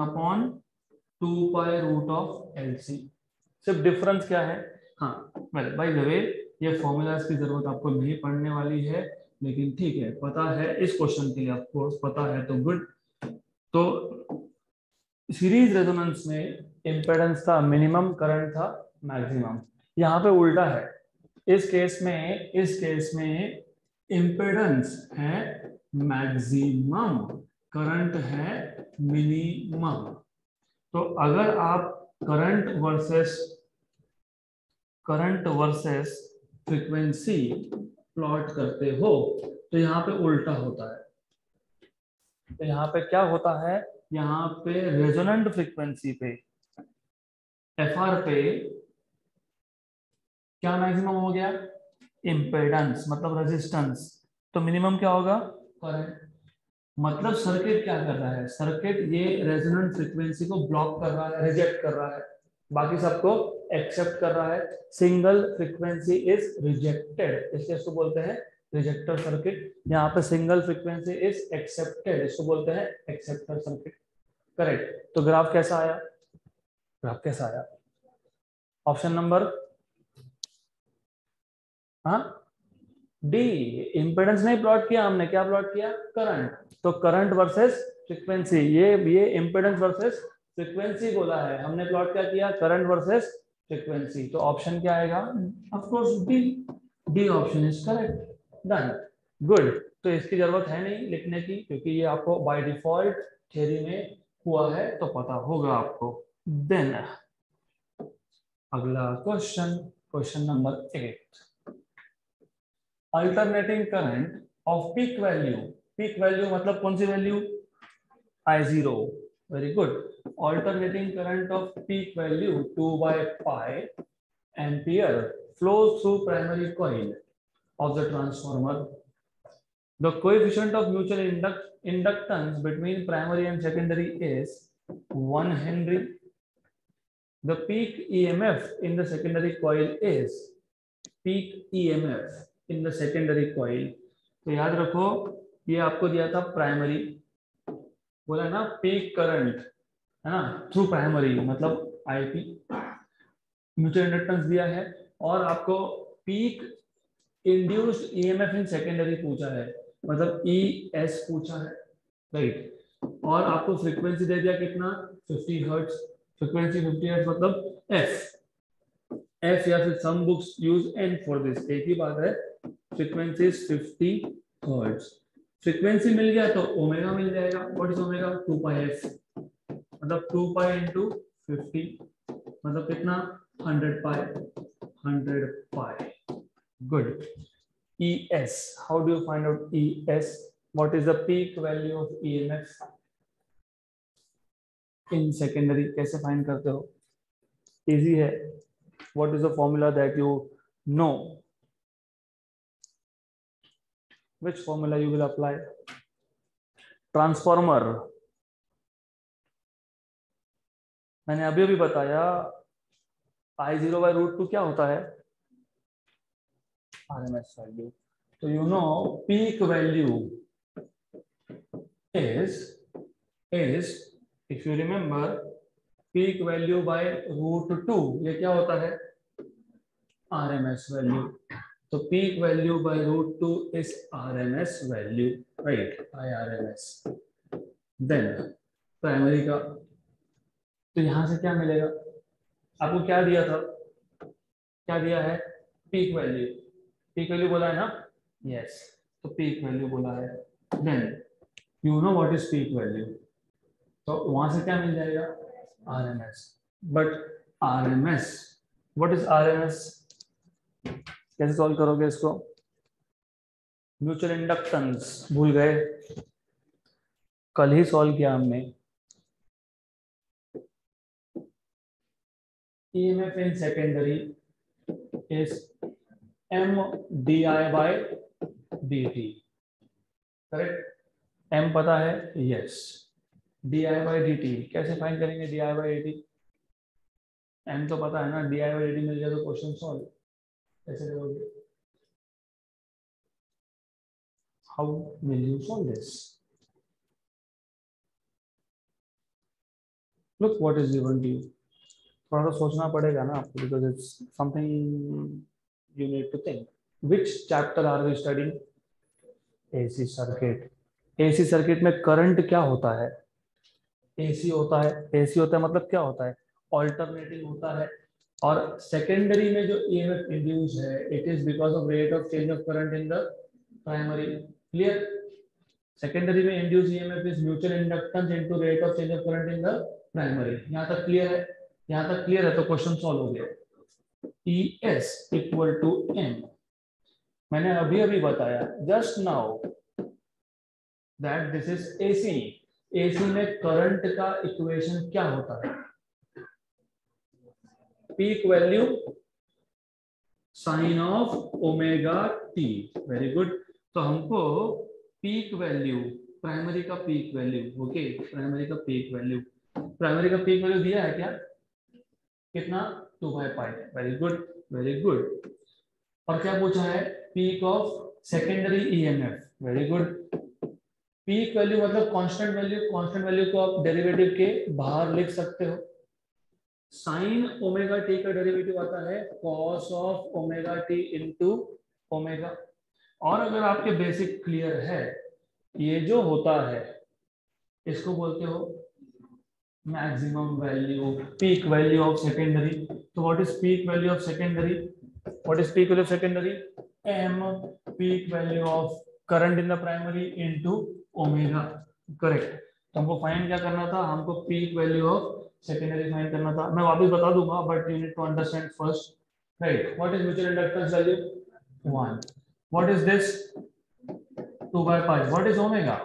1/2π√LC। सिर्फ डिफरेंस क्या है, हाँ वेल बाय द वे ये फॉर्मूलाज की जरूरत आपको नहीं पड़ने वाली है, लेकिन ठीक है पता है इस क्वेश्चन के लिए, ऑफ कोर्स पता है तो गुड। तो सीरीज रेजोनेंस में इंपेडेंस था मिनिमम, करंट था मैक्सिमम। यहाँ पे उल्टा है, इस केस में इंपेडेंस है मैक्सिमम, करंट है मिनिमम। तो अगर आप करंट वर्सेस फ्रीक्वेंसी प्लॉट करते हो तो यहाँ पे उल्टा होता है। तो यहाँ पे क्या होता है, यहाँ पे रेजोनेंट फ्रीक्वेंसी पे FR पे क्या मैक्सिमम हो गया, इंपेडेंस मतलब रेजिस्टेंस, तो मिनिमम क्या होगा, करंट। मतलब सर्किट क्या कर रहा है, सर्किट ये रेजोनेंट फ्रीक्वेंसी को ब्लॉक कर रहा है, रिजेक्ट कर रहा है, बाकी सबको एक्सेप्ट कर रहा है। सिंगल फ्रीक्वेंसी इज रिजेक्टेड, इसलिए इसको बोलते हैं रिजेक्टर सर्किट। यहाँ पे सिंगल फ्रीक्वेंसी इज एक्सेप्टेड, इसको बोलते हैं एक्सेप्टर सर्किट। करेक्ट। तो ग्राफ कैसा आया, ऑप्शन नंबर हाँ डी, इंपेडेंस नहीं प्लॉट किया हमने, क्या प्लॉट किया, करंट। तो करंट वर्सेस फ्रीक्वेंसी, ये इंपेडेंस वर्सेस फ्रीक्वेंसी बोला है हमने, प्लॉट क्या किया, करंट वर्सेस फ्रीक्वेंसी। तो ऑप्शन क्या आएगा, of course D option is correct. Done, good. तो इसकी जरूरत है नहीं लिखने की, क्योंकि ये आपको बाय डिफॉल्ट थ्योरी में हुआ है तो पता होगा आपको। देन अगला question number 8, alternating current of peak value मतलब कौन सी वैल्यू, I0, very good. Alternating current of peak value 2/π ampere flows through primary coil of the transformer. The coefficient of mutual inductance between primary and secondary is 1 Henry. The peak EMF in the secondary coil is तो याद रखो ये आपको दिया था primary, बोला ना peak current है ना थ्रू प्राइमरी, मतलब IP म्यूचुअल इंडक्टेंस दिया है, और आपको peak induced EMF in secondary पूछा है, मतलब ES पूछा है, राइट। और आपको फ्रीक्वेंसी दे दिया कितना, 50 हर्ट्ज, फ्रीक्वेंसी 50 हर्ट्ज मतलब F या फिर some books use N for this, एक ही बात है, फ्रीक्वेंसी इज 50 हर्ट्ज। फ्रीक्वेंसी मिल गया तो ओमेगा मिल जाएगा, व्हाट इज ओमेगा, 2πf, मतलब 2π इंटू 50 मतलब कितना, 100π। Good. ES, how do you find out ES, what is the peak value of EMF in secondary, कैसे फाइंड करते हो, इजी है, what is the formula that you know, which formula you will apply? Transformer मैंने अभी अभी बताया I0/√2 क्या होता है? RMS value. तो you know peak value is if you remember peak value by √2 ये क्या होता है? RMS value. So peak value by √2 is RMS value, right? IRMS. Then primary का तो यहां से क्या मिलेगा? आपको क्या दिया था? क्या दिया है? Peak value. पीक वैल्यू बोला है ना? यस. तो पीक वैल्यू बोला है. Then you know what is peak value. तो वहां से क्या मिल जाएगा? RMS. But RMS, what is RMS? कैसे सॉल्व करोगे इसको? म्यूचुअल इंडक्टेंस भूल गए? कल ही सॉल्व किया हमने. EMF in secondary is M di/dt. Correct? M पता है? यस. di/dt कैसे फाइंड करेंगे? di/dt M तो पता है ना. di/dt मिल जाए तो क्वेश्चन सॉल्व. कैसे करोगे? How will you solve this? Look what is given to you. थोड़ा सा सोचना पड़ेगा ना आपको, because it's something you need to think. Which chapter are we studying? AC circuit. AC circuit में करंट क्या होता है? AC होता है. AC होता है मतलब क्या होता है? ऑल्टरनेटिंग होता है. और सेकेंडरी में जो EMF इंड्यूस है, it is because of rate of change of current in the primary. Clear? Secondary में induce EMF is mutual inductance into rate of change of current in the primary. यहाँ तक clear है? यहाँ तक clear है तो question solve हो गया. ES equal to M. मैंने अभी अभी बताया just now that this is AC. AC में करंट का इक्वेशन क्या होता है? Peak value sine of omega t. Very good. तो हमको पीक वैल्यू, प्राइमरी का पीक वैल्यू, ओके, प्राइमरी का पीक वैल्यू, प्राइमरी का पीक वैल्यू दिया है क्या? कितना? 2/π. Very good, very good. और क्या पूछा है? Peak of secondary EMF. Very good. Peak value मतलब कांस्टेंट वैल्यू. कांस्टेंट वैल्यू को आप डेरिवेटिव के बाहर लिख सकते हो. साइन ओमेगा टी का डेरिवेटिव आता है cos of omega t into omega. और अगर आपके बेसिक क्लियर है, ये जो होता है इसको बोलते हो maximum value, peak value of secondary. तो what is peak value of secondary? What is peak value of secondary? M peak value of current in the primary into omega. Correct. तो हमको फाइंड क्या करना था? हमको peak value of secondary find करना था. मैं वापस बता दूंगा but you need to understand first. Right. What is mutual inductance value? 1. What is this? 2/π. What is omega?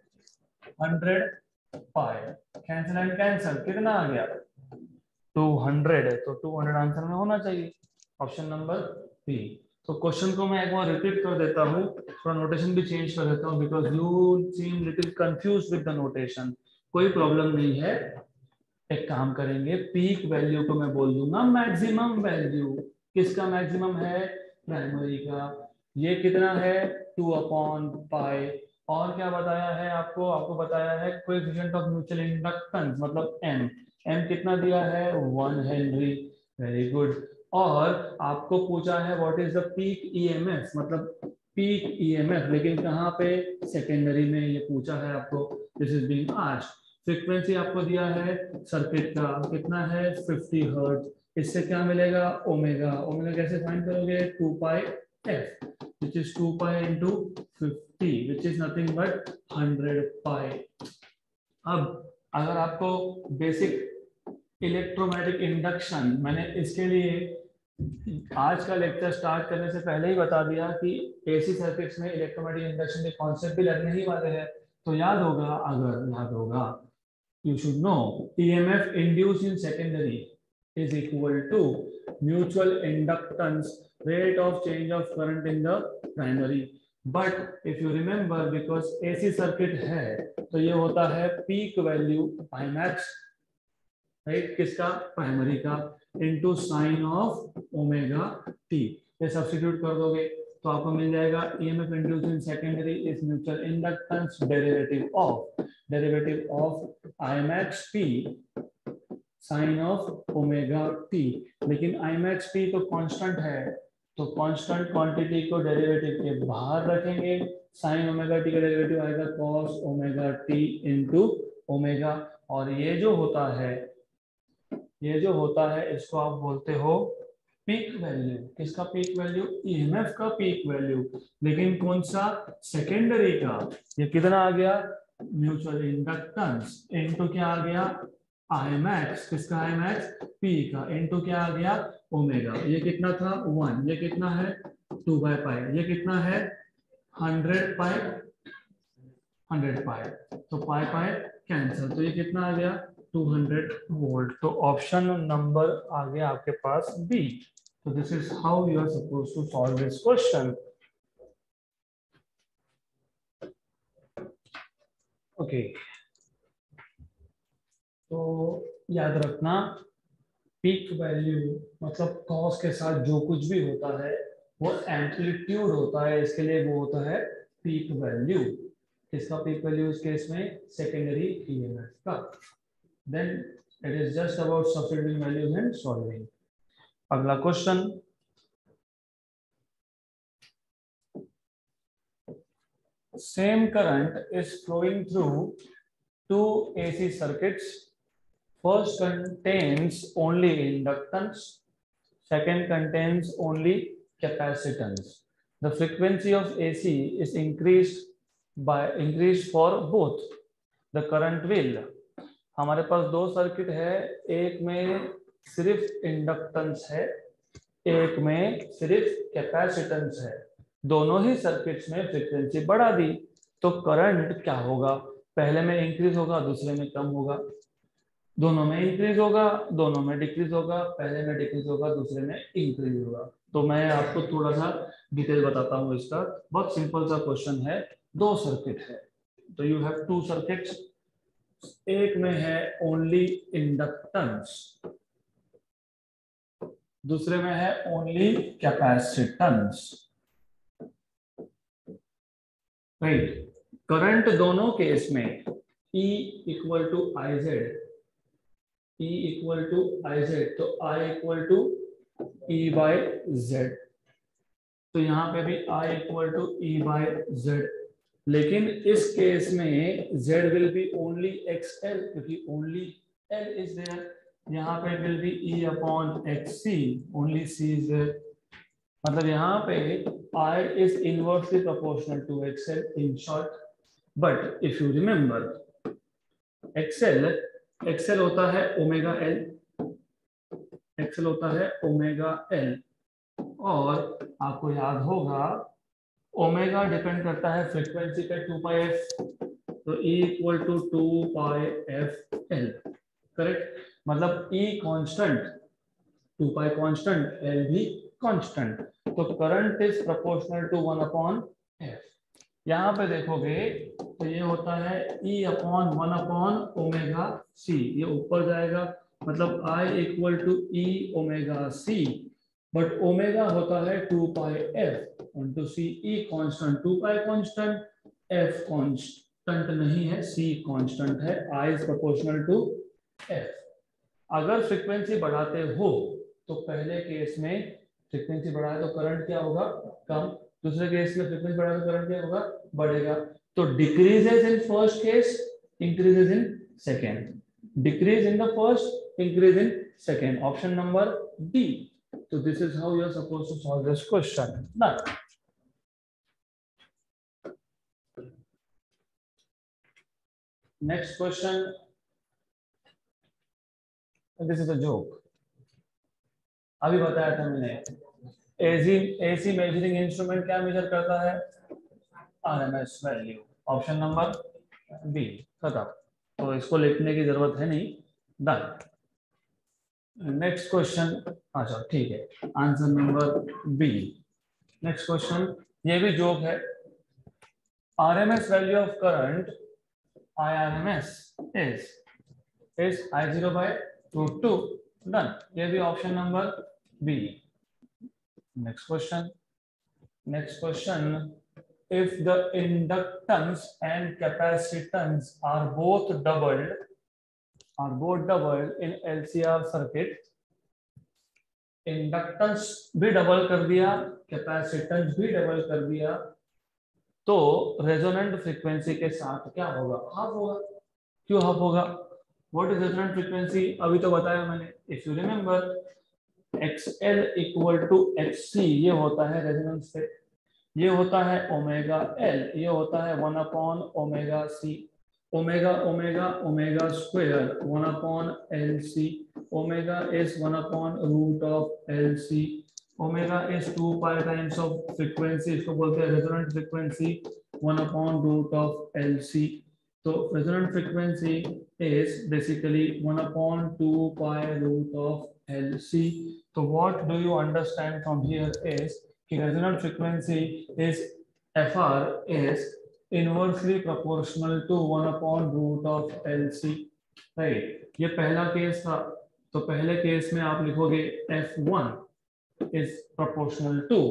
100π. Cancel and cancel. कितना आ गया? 200 है. तो 200 आंसर में होना चाहिए. Option number B. तो क्वेश्चन को मैं एक बार रिपीट कर देता हूँ. थोड़ा नोटेशन भी चेंज कर देता हूँ because you seem little confuse with the notation. कोई प्रॉब्लम नहीं है. एक काम करेंगे, पीक वैल्यू को मैं बोल दूंगा मैक्सिमम वैल्यू. किसका मैक्सिमम है? प्राइमरी का. ये कितना है? 2/π. और क्या बताया है आपको? आपको बताया है कोएफिशिएंट ऑफ म्यूचुअल इंडक्टेंस मतलब M. M कितना दिया है? 1 हेनरी. Very good. और आपको पूछा है what is the peak EMF मतलब पीक EMF, लेकिन कहाँ पे? सेकेंडरी में ये पूछा है आपको. This is being asked. Frequency आपको दिया है सर्किट का कितना है? 50 हर्ट्ज. इससे क्या मिलेगा? ओमेगा. ओमेगा कैसे फाइंड करोगे? 2πf which is 2π into 50 which is nothing but 100π. अब अगर आपको बेसिक इलेक्ट्रोमैग्नेटिक इंडक्शन, मैंने इसके लिए आज का लेक्चर स्टार्ट करने से पहले ही बता दिया कि AC सर्किट्स में इलेक्ट्रोमैग्नेटिक इंडक्शन के कॉन्सेप्ट भी लगने ही वाले हैं. तो याद होगा, अगर याद होगा, you should know EMF induced in secondary is equal to mutual inductance rate of change of current in the primary but if you remember because AC circuit है तो ये होता है पीक वैल्यू Imax, राइट, किसका, primary का, into sine of omega t. ये substitute कर दोगे तो आपको मिल जाएगा EMF induced in secondary is mutual inductance derivative of Imax P sine of omega t. लेकिन Imax P तो कांस्टेंट है, तो कांस्टेंट क्वांटिटी को डेरिवेटिव के बाहर रखेंगे, साइन ओमेगा टी का डेरिवेटिव आएगा cos omega t into omega. और ये जो होता है इसको आप बोलते हो पीक वैल्यू। किसका पीक वैल्यू, ईएमएफ का पीक वैल्यू। लेकिन कौन सा, सेकेंडरी का। ये कितना आ गया, म्यूचुअल इंडक्टेंस इनटू क्या आ गया, Imax, किसका Imax, P का, इनटू क्या आ गया, ओमेगा। ये कितना था 1, ये कितना है 2/पाई, ये कितना है 100 पाई, तो पाई पाई कैंसिल, तो ये कितना आ गया 200 वोल्ट। तो ऑप्शन नंबर आ गया आपके पास बी। तो this is how you are suppose to solve this question. Okay, तो याद रखना पीक वैल्यू मतलब कॉस के साथ जो कुछ भी होता है वो एम्पलीट्यूड होता है, इसके लिए वो होता है पीक वैल्यू। किसका पीक वैल्यू इस केस में, सेकेंडरी ईएमएफ का। Then it is just about substituting values and solving. अगला question, same current is flowing through two AC circuits. First contains only inductance, second contains only capacitance. The frequency of AC is increased for both. The current will, हमारे पास दो circuit है, एक में सिर्फ inductance है, एक में सिर्फ कैपेसिटेंस है। दोनों ही सर्किट्स में फ्रीक्वेंसी बढ़ा दी, तो करंट क्या होगा, पहले में इंक्रीज होगा, दूसरे में कम होगा। दोनों में इंक्रीज होगा, दोनों में डिक्रीज होगा, पहले में डिक्रीज होगा, दूसरे में इंक्रीज होगा। तो मैं आपको थोड़ा सा डिटेल बताता हूँ इसका। बहुत सिंपल सा क्वेश्चन है, दो सर्किट है, तो यू हैव टू सर्किट्स। एक में है ओनली इंडक्टेंस, दूसरे में है ओनली कैपेसिटेंस, राइट। करंट दोनों केस में E equal to I Z, E equal to I Z, तो I equal to E by Z. तो यहाँ पे भी I equal to E by Z, लेकिन इस केस में Z will be only XL, क्योंकि ओनली L इज देयर। यहाँ पे will be E upon XC, ओनली C इज देयर। मतलब यहाँ पे I is inversely proportional to XL in short. But if you remember, XL होता है ओमेगा L, XL होता है ओमेगा L, और आपको याद होगा ओमेगा डिपेंड करता है फ्रीक्वेंसी पे 2πf, तो E equal to 2πfL, correct. मतलब E कांस्टेंट, 2π कांस्टेंट, L भी कांस्टेंट, तो current is proportional to 1/f। यहाँ पे देखोगे तो ये होता है E अपॉन 1/ओमेगा C, ये ऊपर जाएगा, मतलब I equal to E omega C, but omega होता है 2πf into C। E constant, 2π constant, F constant नहीं है, C कांस्टेंट है, I is proportional to F। अगर फ्रीक्वेंसी बढ़ाते हो तो पहले केस में फ्रीक्वेंसी बढ़ाए तो करंट क्या होगा, कम, दूसरे केस में फ्रीक्वेंसी बढ़ाए तो करंट क्या होगा, बढ़ेगा। तो decreases in first case, increases in second, decrease in the first, increase in second, option number D. तो this is how you are supposed to solve this question. Now next question, this is a joke. अभी बताया था मैंने, AC measuring instrument क्या measure करता है, RMS value, option number B, खत्म। तो इसको लिखने की जरूरत है नहीं, डन। नेक्स्ट क्वेश्चन, अच्छा ठीक है, answer number B. Next question, ये भी जोक है, RMS value of current IRMS is I0 by root 2. Done. ये भी option number B. Next question. Next question. If the inductance and capacitance are both doubled in LCR circuit, inductance भी double कर दिया, capacitance भी double कर दिया, तो resonant frequency के साथ क्या होगा? हाफ होगा. क्यों हाफ होगा? What is resonant frequency? अभी तो बताया मैंने. If you remember, XL equal to XC, ये होता है रेजोनेंस पे. ये होता है ओमेगा L, ये होता है 1 upon omega C. Omega omega omega square 1 upon LC. Omega is 1 upon root of LC. Omega is 2 pi times of frequency, इसको बोलते हैं resonant frequency, 1 upon root of LC. तो resonant frequency is basically 1 upon 2 pi root of LC. तो what do you understand from here is कि resonant frequency is FR is inversely proportional to 1 upon root of LC. Right. ये पहला case था. तो पहले case में आप लिखोगे F1 is proportional to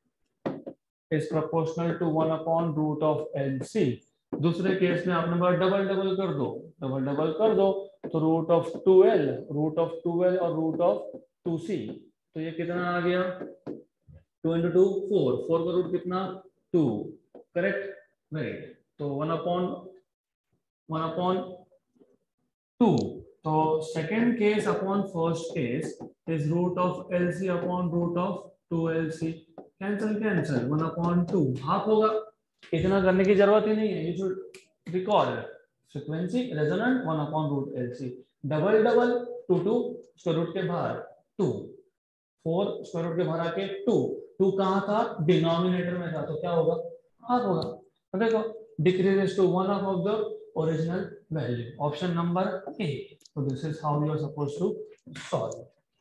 1 upon root of LC. दूसरे केस में आपने बार डबल कर दो तो रूट ऑफ 2L और रूट ऑफ 2C. तो ये कितना आ गया? 2 into 2 4. 4 का रूट कितना? 2. करेक्ट. राइट. तो 1 अपॉन 2. तो second case upon first case is root of LC upon root of 2LC. Cancel 1 upon 2 half होगा. इतना करने की जरूरत ही नहीं है. You should recall frequency resonant 1 upon root LC. Double 2 square root के बाहर 2, 4 स्क्वायर रूट के बाहर आके 2 कहाँ था? डिनोमिनेटर में था. तो क्या होगा? हाफ होगा. तो देखो, decreases to 1 of the original value. Option number A. तो this is how you are supposed to solve.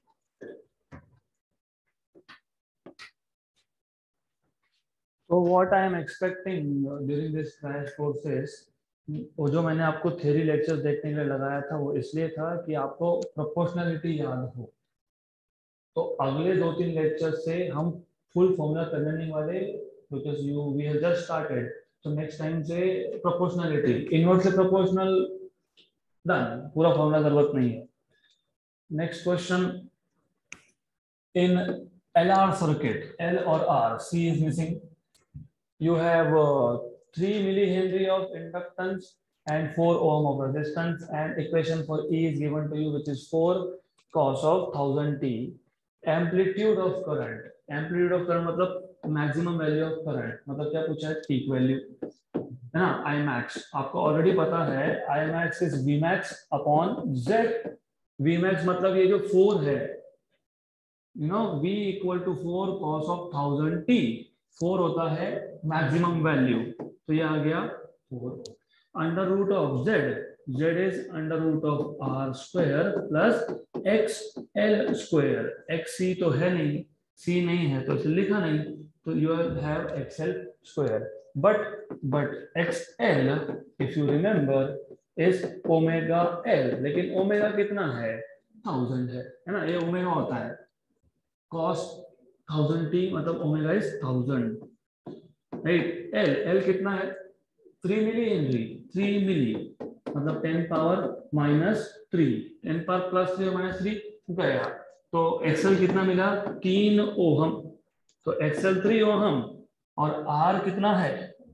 तो what I am expecting during this crash course is, वो जो मैंने आपको थ्योरी लेक्चर्स देखने के लिए लगाया था वो इसलिए था कि आपको प्रोपोर्शनलिटी याद हो. तो अगले 2-3 लेक्चर से हम फुल फॉर्मूला करने नहीं वाले, because we have just started. तो नेक्स्ट टाइम से प्रोपोर्शनलिटी, इनवर्सली प्रोपोर्शनल, डन. पूरा फॉर्मूला जरूरत नहीं है. Next question. In LR circuit, L और R, C is missing. You have 3 millihenry of inductance and 4 ohm of resistance, and equation for E is given to you, which is 4 cos of 1000t. Amplitude of current मतलब maximum value of current, मतलब क्या पूछा है? Peak value है ना. I max आपको already पता है. I max is V max upon Z. V max मतलब ये जो 4 है, you know, v equal to 4 cos of 1000t. 4 होता है मैक्सिमम वैल्यू. तो ये आ गया 4 under root of Z. Z is under root of R square plus XL square. XC तो है नहीं, C नहीं है तो इसे लिखा नहीं, तो you have XL square. But XL, if you remember, is omega L. लेकिन ओमेगा कितना है? 1000 है ना. ये ओमेगा होता है cos 1000t, मतलब ओमेगा इज 1000. राइट. L कितना है? 3 मिली हेनरी. 3 मिली मतलब 10 power minus 3. 10 power plus 3 minus 3 गया. तो एक्सएल कितना मिला? 3 ओहम. तो एक्सएल 3 ओहम और आर कितना है?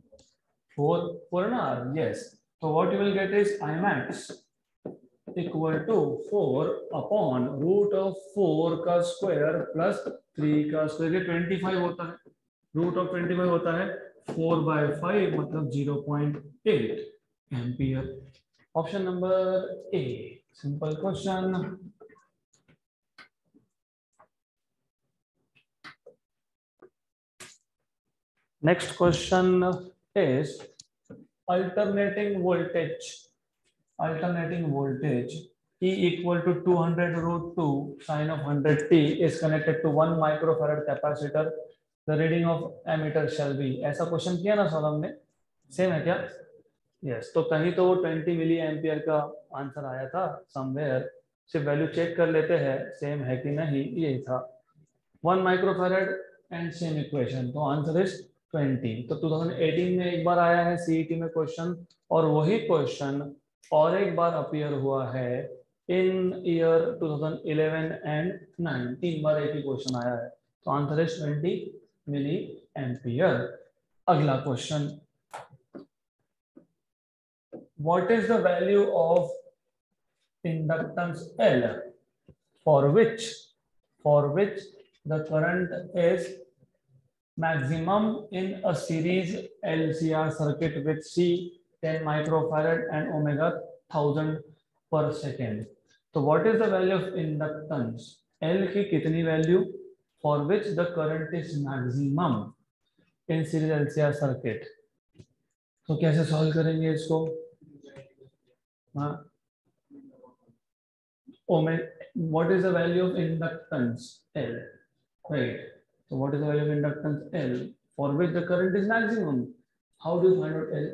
4 ना आर. यस. तो what you will get is I max equal to 4 upon root of 4 का स्क्वायर प्लस 3 का स्क्वायर. 25 होता है. रूट ऑफ 25 होता है 4/5 मतलब 0.8 ampere. Option number A. Simple question. Next question is alternating voltage. E equal to 200 root 2 sine of 100t is connected to 1 microfarad capacitor. The reading of ammeter shall be. ऐसा question किया ना sir हमने. Same है क्या? Yes, तो कहीं तो वो 20 मिली एम्पियर का आंसर आया था समवेयर, सिर्फ वैल्यू चेक कर लेते हैं सेम है कि नहीं, यही था 1 माइक्रोफैराड एंड सेम इक्वेशन, तो आंसर इज 20। तो 2018 में एक बार आया है सीईटी में क्वेश्चन, और वही क्वेश्चन और एक बार अपीयर हुआ है इन ईयर 2011 एंड 9, 3 बार एक ही क्वेश्चन आया है, तो आंसर इज 20 मिली एम्पियर। अगला question, what is the value of inductance L for which the current is maximum in a series LCR circuit with C 10 microfarad and omega 1000 per second? So what is the value of inductance L की कितनी value for which the current is maximum in series LCR circuit? तो कैसे solve करेंगे इसको? हाँ, what is the value of inductance L, right? So what is the value of inductance L for which the current is maximum? How do you find out L?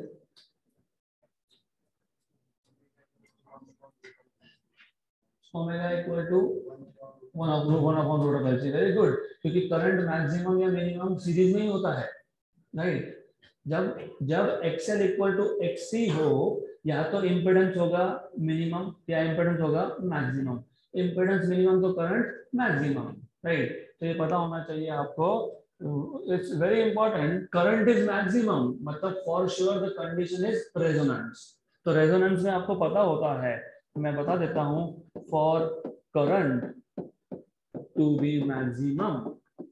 Omega equal to 1 upon root of LC, very good, क्योंकि current maximum या minimum series में ही होता है, right? जब XL equal to XC हो, या तो इम्पिडेंस होगा मिनिमम या इम्पिडेंस होगा मैक्सिमम, इम्पिडेंस मिनिमम तो करंट मैक्सिमम, राइट? तो ये पता होना चाहिए आपको, it's very important, current is maximum मतलब for sure the condition is resonance. तो रेजोनेंस में आपको पता होता है, मैं बता देता हूं, for current to be maximum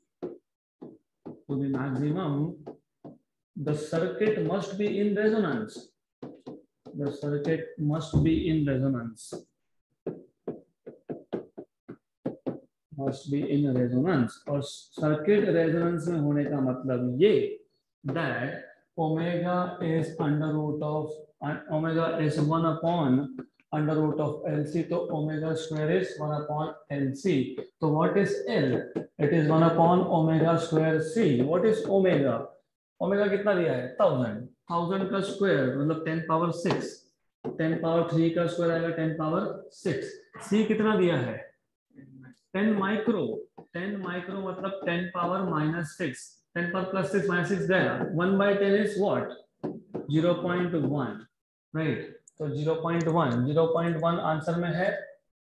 the circuit must be in resonance. The circuit must be in resonance. Must be in resonance. और सर्किट रेजोनेंस में होने का मतलब ये that omega is under root of omega is 1 upon under root of LC, तो omega square is 1 upon LC. तो what is L? It is 1 upon omega square C. What is omega? Omega कितना दिया है? 1000 का square मतलब 10 power 6, 10 power 3 का square आएगा 10 power 6। सी कितना दिया है? 10 माइक्रो, 10 माइक्रो मतलब 10 पावर -6, 10 पावर +6 -6 गया, 1/10 इज व्हाट? 0.1, राइट? तो 0.1 आंसर में है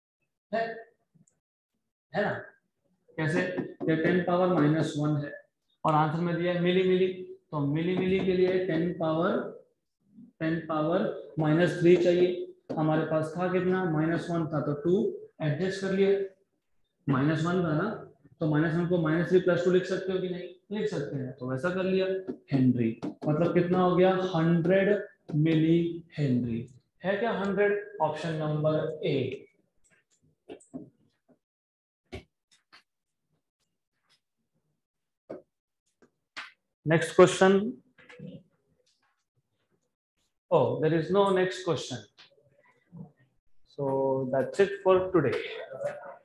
ना? कैसे? ये 10 पावर -1 है और आंसर में दिया है मिली, तो मिली के लिए 10 पावर -3 चाहिए, हमारे पास था कितना? -1 था, तो 2 एडजस्ट कर लिए, -1 था ना, तो -1 को -3 + 2 लिख सकते हो कि नहीं? लिख सकते हैं, तो वैसा कर लिया। हेनरी मतलब कितना हो गया? 100 मिली हेनरी। है क्या 100? Option number A. Next question. Oh, there is no next question. So that's it for today.